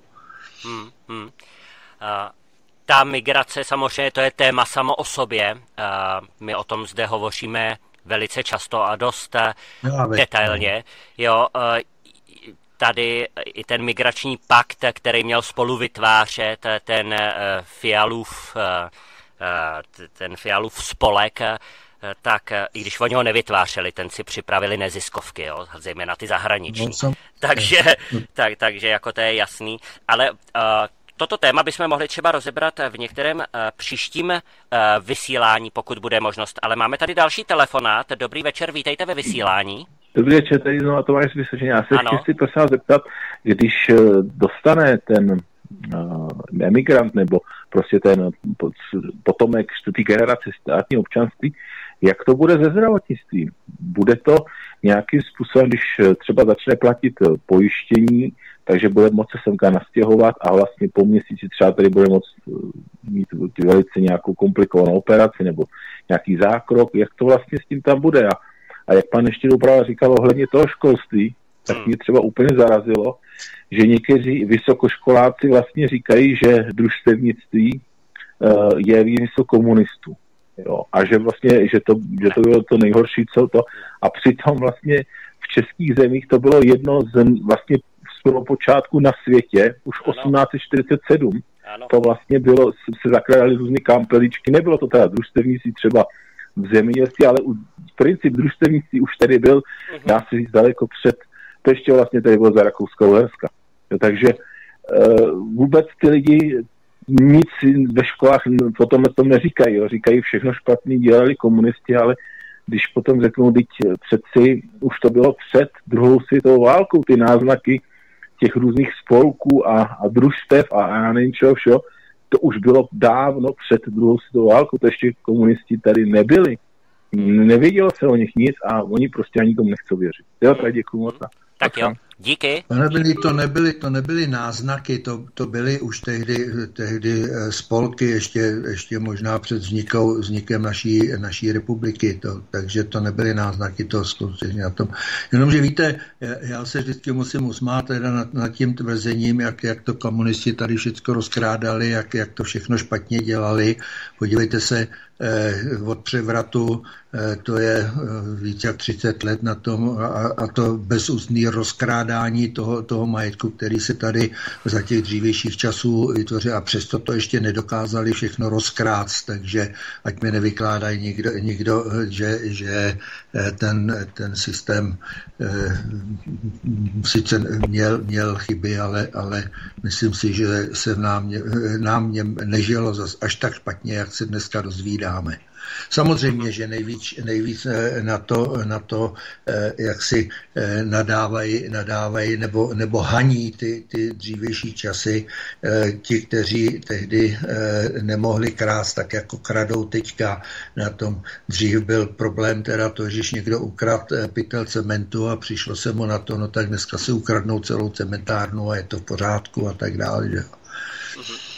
Ta migrace samozřejmě to je téma samo o sobě. My o tom zde hovoříme velice často a dost detailně. Jo, tady i ten migrační pakt, který měl spolu vytvářet ten Fialův spolek, tak i když oni ho nevytvářeli, ten si připravili neziskovky, jo, zejména ty zahraniční. Takže jako to je jasný. Ale toto téma bychom mohli třeba rozebrat v některém příštím vysílání, pokud bude možnost. Ale máme tady další telefonát. Dobrý večer, vítejte ve vysílání. Dobrý večer, tady znovu Tomáš Vysočený. Já se chci prosím zeptat, když dostane ten emigrant nebo prostě ten potomek čtvrtý generace státní občanství, jak to bude se zdravotnictvím? Bude to nějakým způsobem, když třeba začne platit pojištění, takže bude moci se semka nastěhovat a vlastně po měsíci třeba tady bude moct mít velice nějakou komplikovanou operaci nebo nějaký zákrok, jak to vlastně s tím tam bude? A jak pan ještě doprava říkal ohledně toho školství, tak mě třeba úplně zarazilo, že někteří vysokoškoláci vlastně říkají, že družstevnictví je výmysl komunistů. Jo, a že vlastně, že to bylo to nejhorší, co to. A přitom vlastně v českých zemích to bylo jedno z vlastně z počátku na světě, už 1847. Ano. To vlastně bylo, se zakládaly různé kampeličky, nebylo to teda družstevnictví třeba v zemědělství, ale princip družstevnictví už tady byl, dá se říct daleko před, to ještě vlastně tady bylo za Rakouska-Uherska. Takže vůbec ty lidi nic ve školách potom tom neříkají, jo. Říkají všechno špatný, dělali komunisti, ale když potom řeknou, teď přeci už to bylo před druhou světovou válkou, ty náznaky těch různých spolků a družstev a já nevím čeho všeho, to už bylo dávno před druhou světovou válkou, to ještě komunisti tady nebyli. Nevědělo se o nich nic a oni prostě ani tomu nechcou věřit. Jo, tak děkuju moc. Tak jo, díky. To nebyly náznaky, to byly už tehdy spolky, ještě možná před vznikem naší republiky, takže to nebyly náznaky, to skutečně na tom. Jenomže víte, já se vždycky musím usmát teda nad tím tvrzením, jak to komunisti tady všechno rozkrádali, jak to všechno špatně dělali. Podívejte se, od převratu, to je více jak 30 let na tom a to bezústný rozkrádání toho majetku, který se tady za těch dřívějších časů vytvořil a přesto to ještě nedokázali všechno rozkrást, takže ať mi nevykládají nikdo, že ten systém sice měl chyby, ale myslím si, že se nám nežilo až tak špatně, jak se dneska dozvídáme. Samozřejmě, že nejvíc na to jak si nadávají nebo haní ty dřívější časy, ti, kteří tehdy nemohli krást tak, jako kradou teďka. Na tom dřív byl problém teda to, že někdo ukradl pytel cementu a přišlo se mu na to, no tak dneska si ukradnou celou cementárnu a je to v pořádku a tak dále. Že?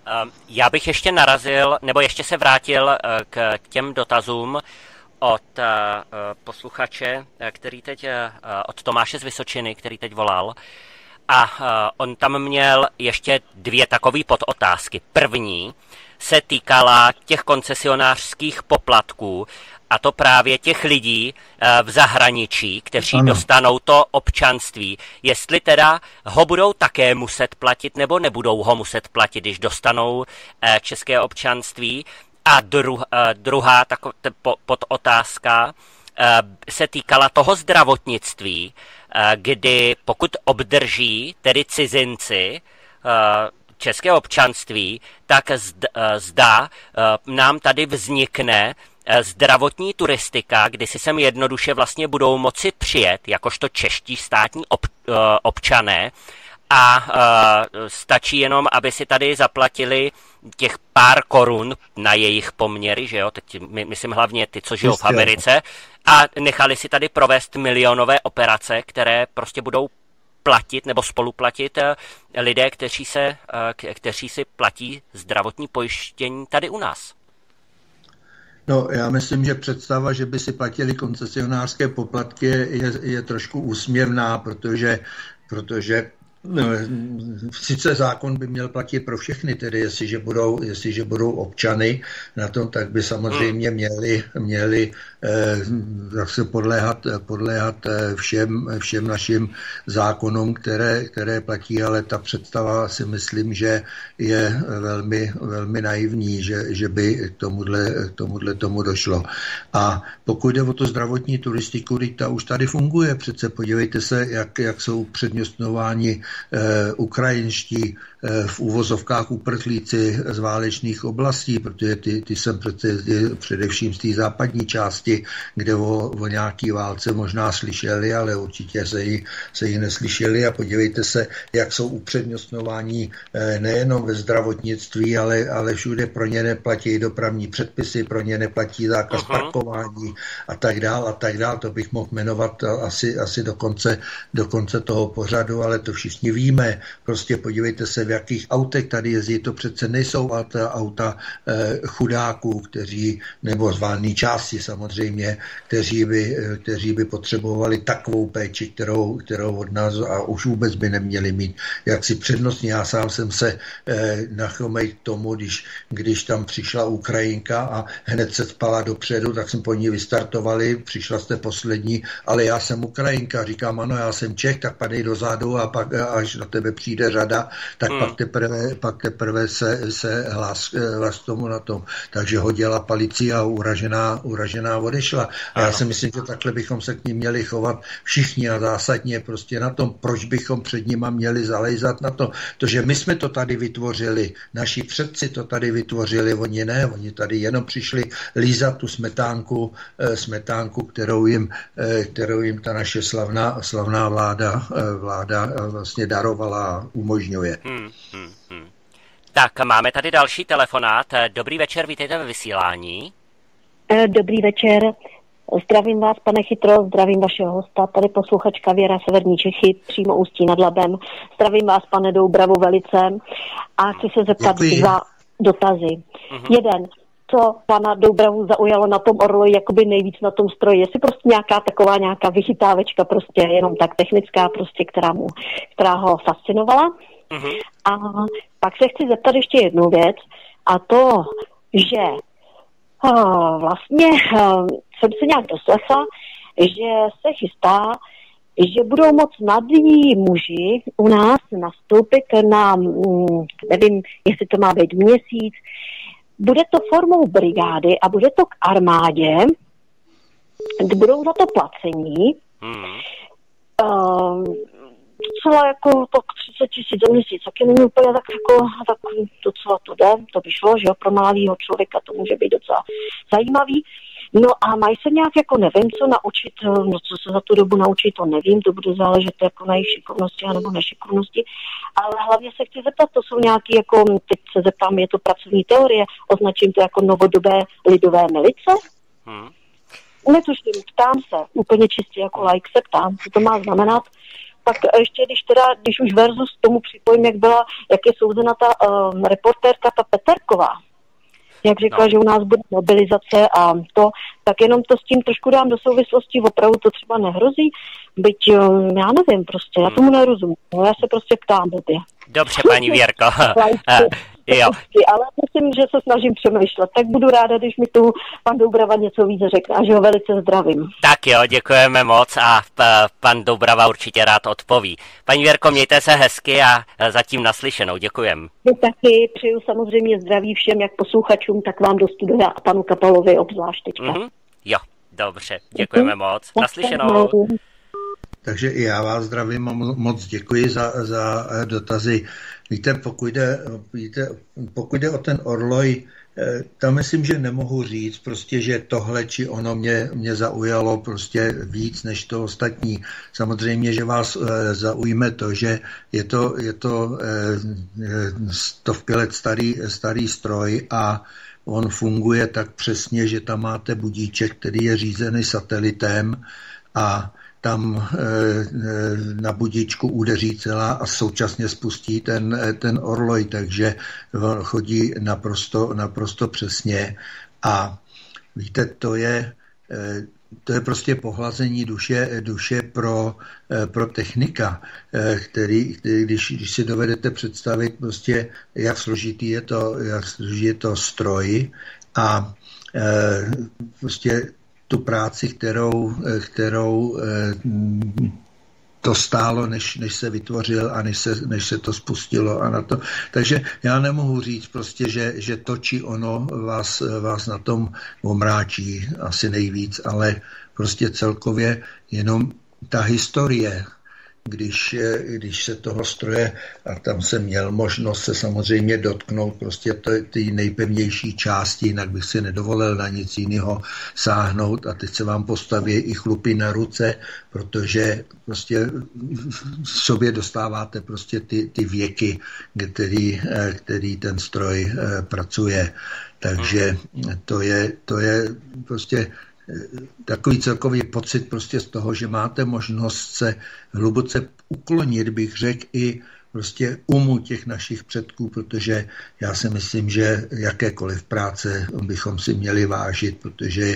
Já bych ještě narazil, nebo ještě se vrátil k těm dotazům od posluchače, který teď, od Tomáše z Vysočiny, který teď volal. A on tam měl ještě 2 takové podotázky. První se týkala těch koncesionářských poplatků, a to právě těch lidí v zahraničí, kteří dostanou to občanství. Jestli teda ho budou také muset platit, nebo nebudou ho muset platit, když dostanou české občanství. A druhá podotázka se týkala toho zdravotnictví, kdy pokud obdrží tedy cizinci české občanství, tak zda nám tady vznikne zdravotní turistika, kdy si sem jednoduše vlastně budou moci přijet, jakožto čeští státní občané, a stačí jenom, aby si tady zaplatili těch pár korun na jejich poměry, že jo, teď myslím hlavně ty, co žijou v Americe, a nechali si tady provést milionové operace, které prostě budou platit nebo spoluplatit lidé, kteří si platí zdravotní pojištění tady u nás. No, já myslím, že představa, že by si platili koncesionářské poplatky, je trošku úsměvná, protože sice zákon by měl platit pro všechny, tedy jestliže budou občany na tom, tak by samozřejmě měli se podléhat všem našim zákonům, které platí, ale ta představa si myslím, že je velmi, velmi naivní, že by k tomu došlo. A pokud jde o to zdravotní turistiku, ta už tady funguje. Přece podívejte se, jak jsou upřednostňováni ukrajinští v úvozovkách uprchlíci z válečných oblastí, protože ty jsem přece především z té západní části, kde o nějaký válce možná slyšeli, ale určitě se jí neslyšeli, a podívejte se, jak jsou upřednostňováni nejenom ve zdravotnictví, ale všude. Pro ně neplatí dopravní předpisy, pro ně neplatí zákaz parkování a tak dál. To bych mohl jmenovat asi do konce toho pořadu, ale to všichni víme. Prostě podívejte se, v jakých autech tady jezdí, to přece nejsou auta chudáků, nebo z valné části samozřejmě, kteří by potřebovali takovou péči, kterou od nás a už vůbec by neměli mít jaksi přednostní. Já sám jsem se nachomej k tomu, když tam přišla Ukrajinka a hned se spala dopředu, tak jsme po ní vystartovali, přišla jste poslední, ale já jsem Ukrajinka, říkám, ano, já jsem Čech, tak padej dozadu a pak, až na tebe přijde řada, tak pak teprve se hlas tomu na tom. Takže hodila palici a uražená odešla. A já si myslím, že takhle bychom se k ní měli chovat všichni a zásadně prostě na tom, proč bychom před nima měli zalejzat na to. Protože my jsme to tady vytvořili, naši předci to tady vytvořili, oni ne, oni tady jenom přišli lízat tu smetánku, kterou jim ta naše slavná vláda vlastně darovala a umožňuje. Tak, máme tady další telefonát. Dobrý večer, vítejte ve vysílání. Dobrý večer. Zdravím vás, pane Chytro, zdravím vašeho hosta, tady posluchačka Věra, Severní Čechy, přímo Ústí nad Labem. Zdravím vás, pane Doubravo, velice. A chci se zeptat 2 dotazy. Jeden, co pana Doubravu zaujalo na tom orloji jakoby nejvíc na tom stroji, jestli prostě nějaká vychytávečka, prostě jenom tak technická, prostě, která ho fascinovala. A pak se chci zeptat ještě jednu věc, a to, že vlastně jsem se nějak doslechla, že se chystá, že budou moc mladí muži u nás nastoupit na, nevím, jestli to má být měsíc, bude to formou brigády a bude to k armádě, kde budou za to placení. Docela jako tak 30 000 za měsíc, taky není úplně tak docela to jde, to by šlo, že jo, pro mladého člověka to může být docela zajímavý. No a mají se nějak jako nevím, co naučit, no co se za tu dobu naučit, to nevím, to bude záležet jako na jejich šikovnosti nebo nešikovnosti, ale hlavně se chci zeptat, to jsou nějaký jako, teď se zeptám, je to pracovní teorie, označím to jako novodobé lidové milice? Netuším, ptám se, úplně čistě jako laik se ptám, co to má znamenat, Tak ještě když už versus tomu připojím, jak je souzena ta reportérka, ta Peterková, jak řekla, že u nás bude mobilizace a to, tak jenom to s tím trošku dám do souvislosti, opravdu to třeba nehrozí, byť já nevím prostě, já tomu nerozumím, no, já se prostě ptám blbě. Dobře, paní Věrko. Jo. Ale myslím, že se snažím přemýšlet, tak budu ráda, když mi tu pan Doubrava něco víc řekne a že ho velice zdravím. Tak jo, děkujeme moc a pan Doubrava určitě rád odpoví. Paní Věrko, mějte se hezky a zatím naslyšenou, děkujem. Vy taky přeju samozřejmě zdraví všem, jak posluchačům, tak vám do studia a panu Kapalovi obzvlášť teďka. Jo, dobře, děkujeme moc. Naslyšenou. Takže i já vás zdravím a moc děkuji za dotazy. Víte, pokud jde o ten orloj, tam myslím, že nemohu říct prostě, že tohle či ono mě zaujalo prostě víc než to ostatní. Samozřejmě, že vás zaujme to, že je to stovky let starý stroj a on funguje tak přesně, že tam máte budíček, který je řízený satelitem a tam na budíčku udeří celá a současně spustí ten orloj, takže chodí naprosto přesně. A víte, to je prostě pohlazení duše pro technika, který když si dovedete představit prostě, jak složitý je to stroj a prostě tu práci, kterou to stálo, než se vytvořil a než se to spustilo a na to. Takže já nemohu říct prostě, že to či ono vás na tom omráčí asi nejvíc, ale prostě celkově jenom ta historie, když se toho stroje, a tam jsem měl možnost se samozřejmě dotknout prostě ty nejpevnější části, jinak bych si nedovolil na nic jiného sáhnout a teď se vám postaví i chlupy na ruce, protože prostě v sobě dostáváte prostě ty věky, který ten stroj pracuje. Takže to je prostě takový celkový pocit prostě z toho, že máte možnost se hluboce uklonit, bych řekl, i prostě těch našich předků, protože já si myslím, že jakékoliv práce bychom si měli vážit, protože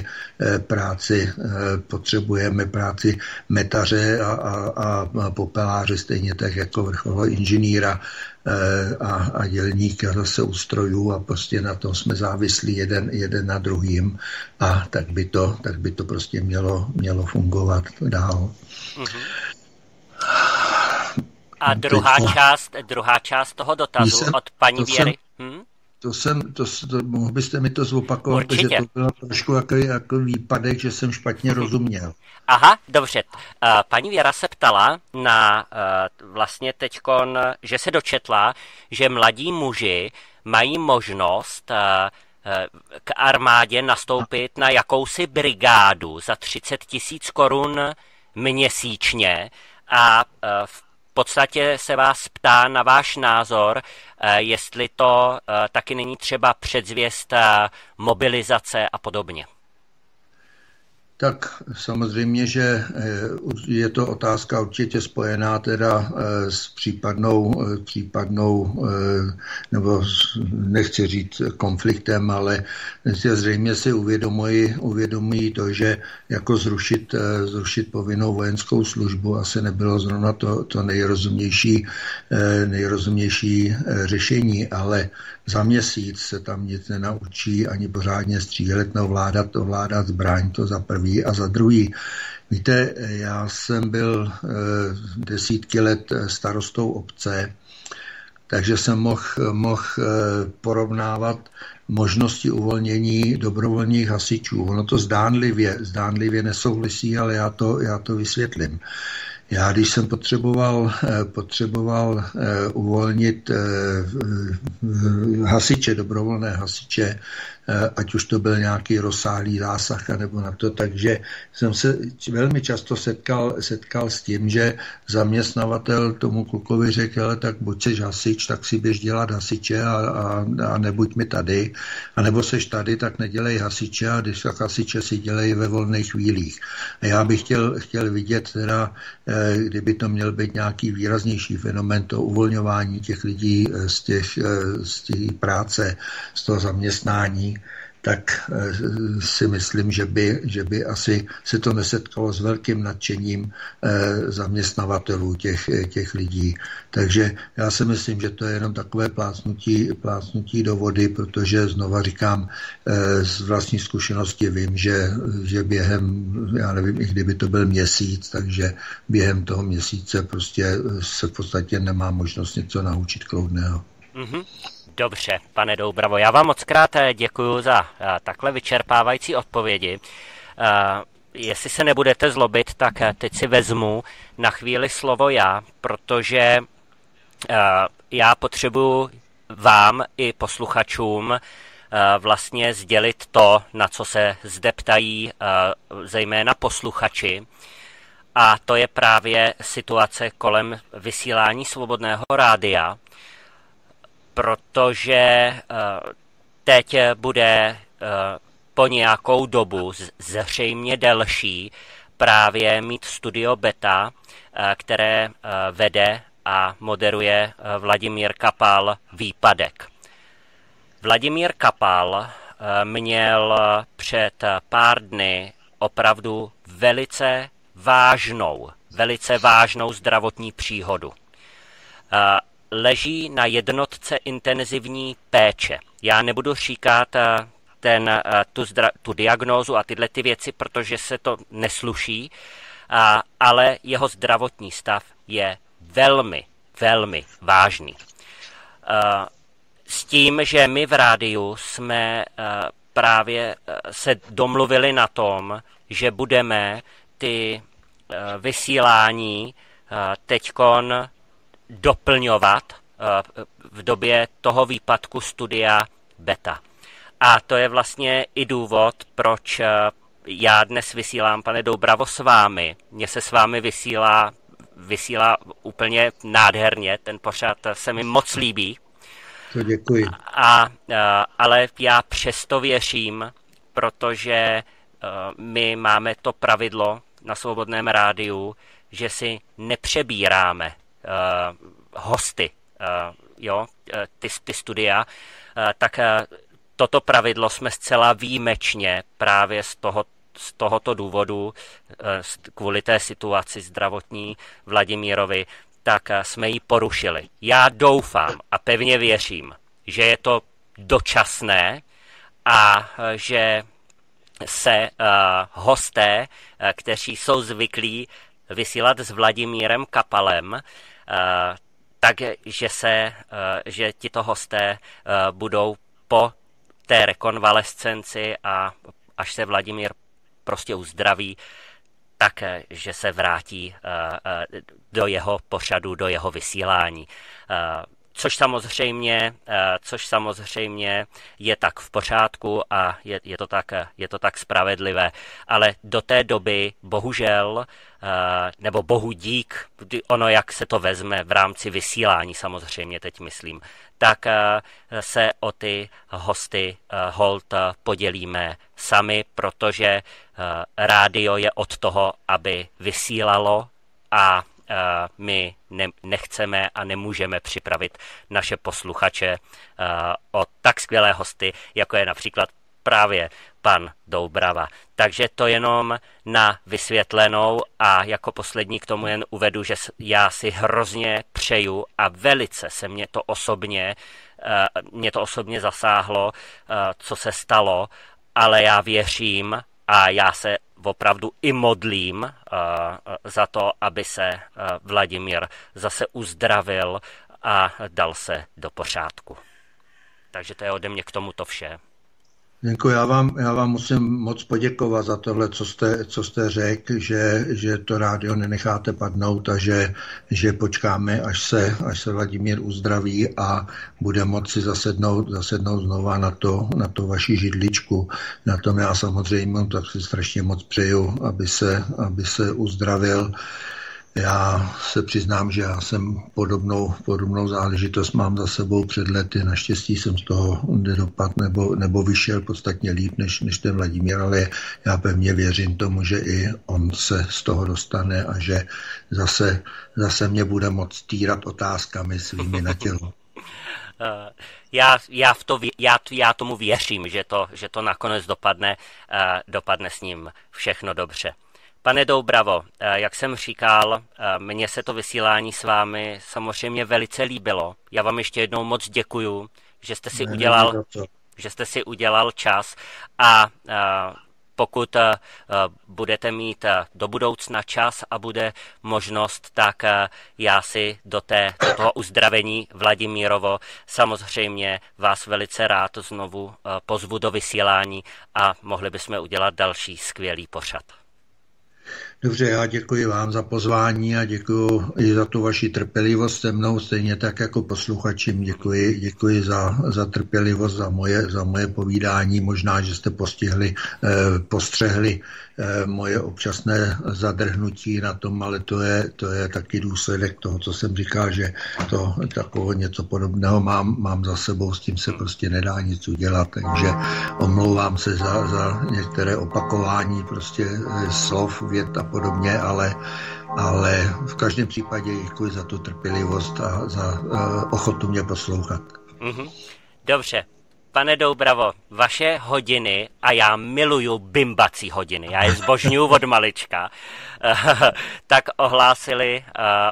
potřebujeme práci metaře a popeláře, stejně tak jako vrcholového inženýra a dělníka zase u strojů a prostě na tom jsme závislí jeden na druhým a tak by to prostě mělo fungovat dál. A druhá část toho dotazu od paní Věry. Mohl byste mi to zopakovat, protože to bylo trošku jako výpadek, že jsem špatně rozuměl. Aha, dobře. Paní Věra se ptala na vlastně teďkon, že se dočetla, že mladí muži mají možnost k armádě nastoupit na jakousi brigádu za 30 000 korun měsíčně a v podstatě se vás ptá na váš názor, jestli to taky není třeba předzvěst mobilizace a podobně. Tak samozřejmě, že je to otázka určitě spojená teda s případnou nebo nechci říct konfliktem, ale zřejmě si uvědomují to, že jako zrušit povinnou vojenskou službu asi nebylo zrovna to nejrozumnější řešení, ale za měsíc se tam nic nenaučí ani pořádně střílet, ovládat zbraň, to za prvý a za druhý. Víte, já jsem byl desítky let starostou obce, takže jsem mohl porovnávat možnosti uvolnění dobrovolných hasičů. Ono to zdánlivě nesouvisí, ale já to vysvětlím. Já, když jsem potřeboval uvolnit hasiče, dobrovolné hasiče, ať už to byl nějaký rozsáhlý zásah nebo na to, takže jsem se velmi často setkal s tím, že zaměstnavatel tomu klukovi řekl, ale tak buď seš hasič, tak si běž dělat hasiče a nebuď mi tady, a nebo seš tady, tak nedělej hasiče a když tak hasiče si dělej ve volných chvílích. A já bych chtěl vidět teda, kdyby to měl být nějaký výraznější fenomén, to uvolňování těch lidí z té práce, z toho zaměstnání, tak si myslím, že by asi se to nesetkalo s velkým nadšením zaměstnavatelů těch lidí. Takže já si myslím, že to je jenom takové plácnutí do vody, protože znova říkám, z vlastní zkušenosti vím, že během, já nevím, i kdyby to byl měsíc, takže během toho měsíce prostě se v podstatě nemá možnost něco naučit kloudného. Mm-hmm. Dobře, pane Doubravo, já vám mockrát děkuji za takhle vyčerpávající odpovědi. Jestli se nebudete zlobit, tak teď si vezmu na chvíli slovo já, protože já potřebuji vám i posluchačům vlastně sdělit to, na co se zde ptají zejména posluchači. A to je právě situace kolem vysílání Svobodného rádia, protože teď bude po nějakou dobu, zřejmě delší, právě mít studio Beta, které vede a moderuje Vladimír Kapal, Výpadek. Vladimír Kapal měl před pár dny opravdu velice vážnou zdravotní příhodu. Leží na jednotce intenzivní péče. Já nebudu říkat tu diagnózu a tyhle ty věci, protože se to nesluší, ale jeho zdravotní stav je velmi, velmi vážný. S tím, že my v rádiu jsme právě se domluvili na tom, že budeme ty vysílání teďkon doplňovat v době toho výpadku studia Beta. A to je vlastně i důvod, proč já dnes vysílám, pane Doubravo, s vámi. Mně se s vámi vysílá úplně nádherně, ten pořad se mi moc líbí. To děkuji. Ale já přesto věřím, protože my máme to pravidlo na Svobodném rádiu, že si nepřebíráme hosty, ty studia, tak toto pravidlo jsme zcela výjimečně právě z tohoto důvodu, kvůli té situaci zdravotní Vladimírovi, tak jsme ji porušili. Já doufám a pevně věřím, že je to dočasné a že se hosté, kteří jsou zvyklí vysílat s Vladimírem Kapalem, že tito hosté budou po té rekonvalescenci a až se Vladimír prostě uzdraví, tak, že se vrátí do jeho pořadu, do jeho vysílání. Což samozřejmě je tak v pořádku a je to tak spravedlivé. Ale do té doby bohužel, nebo bohu dík, ono jak se to vezme v rámci vysílání samozřejmě teď myslím, tak se o ty hosty hold podělíme sami, protože rádio je od toho, aby vysílalo a my nechceme a nemůžeme připravit naše posluchače o tak skvělé hosty, jako je například právě pan Doubrava. Takže to jenom na vysvětlenou a jako poslední k tomu jen uvedu, že já si hrozně přeju a velice se mě to osobně zasáhlo, co se stalo, ale já věřím a já se opravdu i modlím za to, aby se Vladimír zase uzdravil a dal se do pořádku. Takže to je ode mě k tomuto vše. Děkuji, já vám musím moc poděkovat za tohle, co jste řekl, že to rádio nenecháte padnout a že počkáme, až se Vladimír uzdraví a bude moci zasednout znova na to vaši židličku. Na tom já samozřejmě tak si strašně moc přeju, aby se uzdravil. Já se přiznám, že já jsem podobnou záležitost mám za sebou před lety. Naštěstí jsem z toho nedopadl nebo vyšel podstatně líp než ten Vladimír, ale já pevně věřím tomu, že i on se z toho dostane a že zase mě bude moct týrat otázkami svými na tělo. Já tomu věřím, že to nakonec dopadne s ním všechno dobře. Pane Doubravo, jak jsem říkal, mně se to vysílání s vámi samozřejmě velice líbilo. Já vám ještě jednou moc děkuju, že jste si udělal čas a pokud budete mít do budoucna čas a bude možnost, tak já si do toho uzdravení Vladimírovo samozřejmě vás velice rád znovu pozvu do vysílání a mohli bychom udělat další skvělý pořad. Dobře, já děkuji vám za pozvání a děkuji i za tu vaši trpělivost se mnou, stejně tak jako posluchačům. Děkuji za trpělivost, za moje povídání. Možná, že jste postřehli moje občasné zadrhnutí na tom, ale to je taky důsledek toho, co jsem říkal, že to takového něco podobného mám za sebou, s tím se prostě nedá nic udělat, takže omlouvám se za některé opakování prostě slov, vět a podobně, ale v každém případě děkuji za tu trpělivost a za ochotu mě poslouchat. Dobře. Pane Doubravo, vaše hodiny, a já miluju bimbací hodiny, já je zbožňuju od malička, tak ohlásili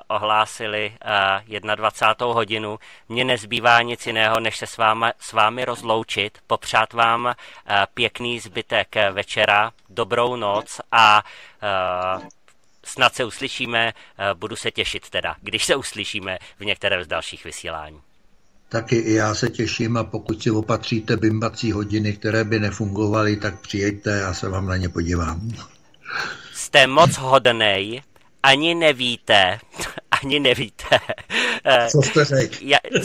21. hodinu. Mně nezbývá nic jiného, než se s vámi rozloučit, popřát vám pěkný zbytek večera, dobrou noc a snad se uslyšíme, budu se těšit teda, když se uslyšíme v některém z dalších vysílání. Taky i já se těším a pokud si opatříte bimbací hodiny, které by nefungovaly, tak přijeďte, já se vám na ně podívám. Jste moc hodnej, ani nevíte. Co jste řekl?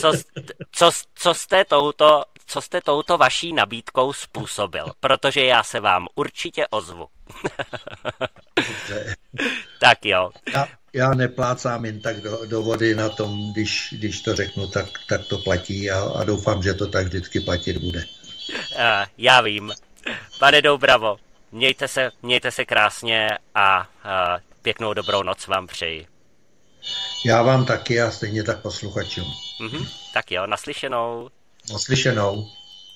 Co jste touto vaší nabídkou způsobil, protože já se vám určitě ozvu. Tak jo. Já neplácám jen tak do vody na tom, když to řeknu, tak to platí a doufám, že to tak vždycky platit bude. Já vím. Pane Doubravo, mějte se krásně a pěknou dobrou noc vám přeji. Já vám taky a stejně tak posluchačům. Tak jo, naslyšenou. Naslyšenou.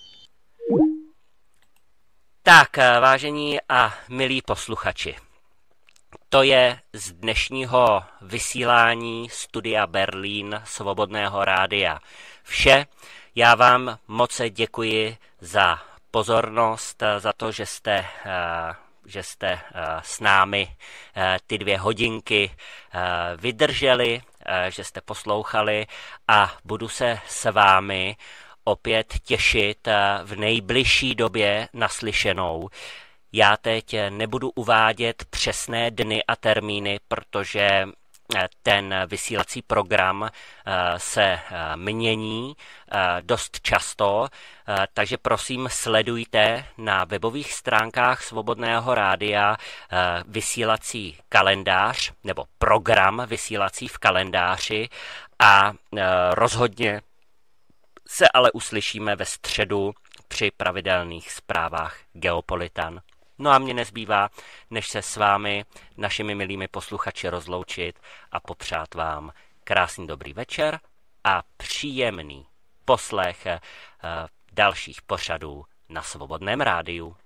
Tak, vážení a milí posluchači, to je z dnešního vysílání Studia Berlín Svobodného rádia vše. Já vám moc děkuji za pozornost, za to, že jste s námi ty 2 hodinky vydrželi, že jste poslouchali a budu se s vámi opět těšit v nejbližší době naslyšenou. Já teď nebudu uvádět přesné dny a termíny, protože ten vysílací program se mění dost často, takže prosím sledujte na webových stránkách Svobodného rádia vysílací kalendář nebo program vysílací v kalendáři a rozhodně se ale uslyšíme ve středu při pravidelných zprávách Geopolitan. No a mně nezbývá, než se s vámi, našimi milými posluchači, rozloučit a popřát vám krásný dobrý večer a příjemný poslech dalších pořadů na Svobodném rádiu.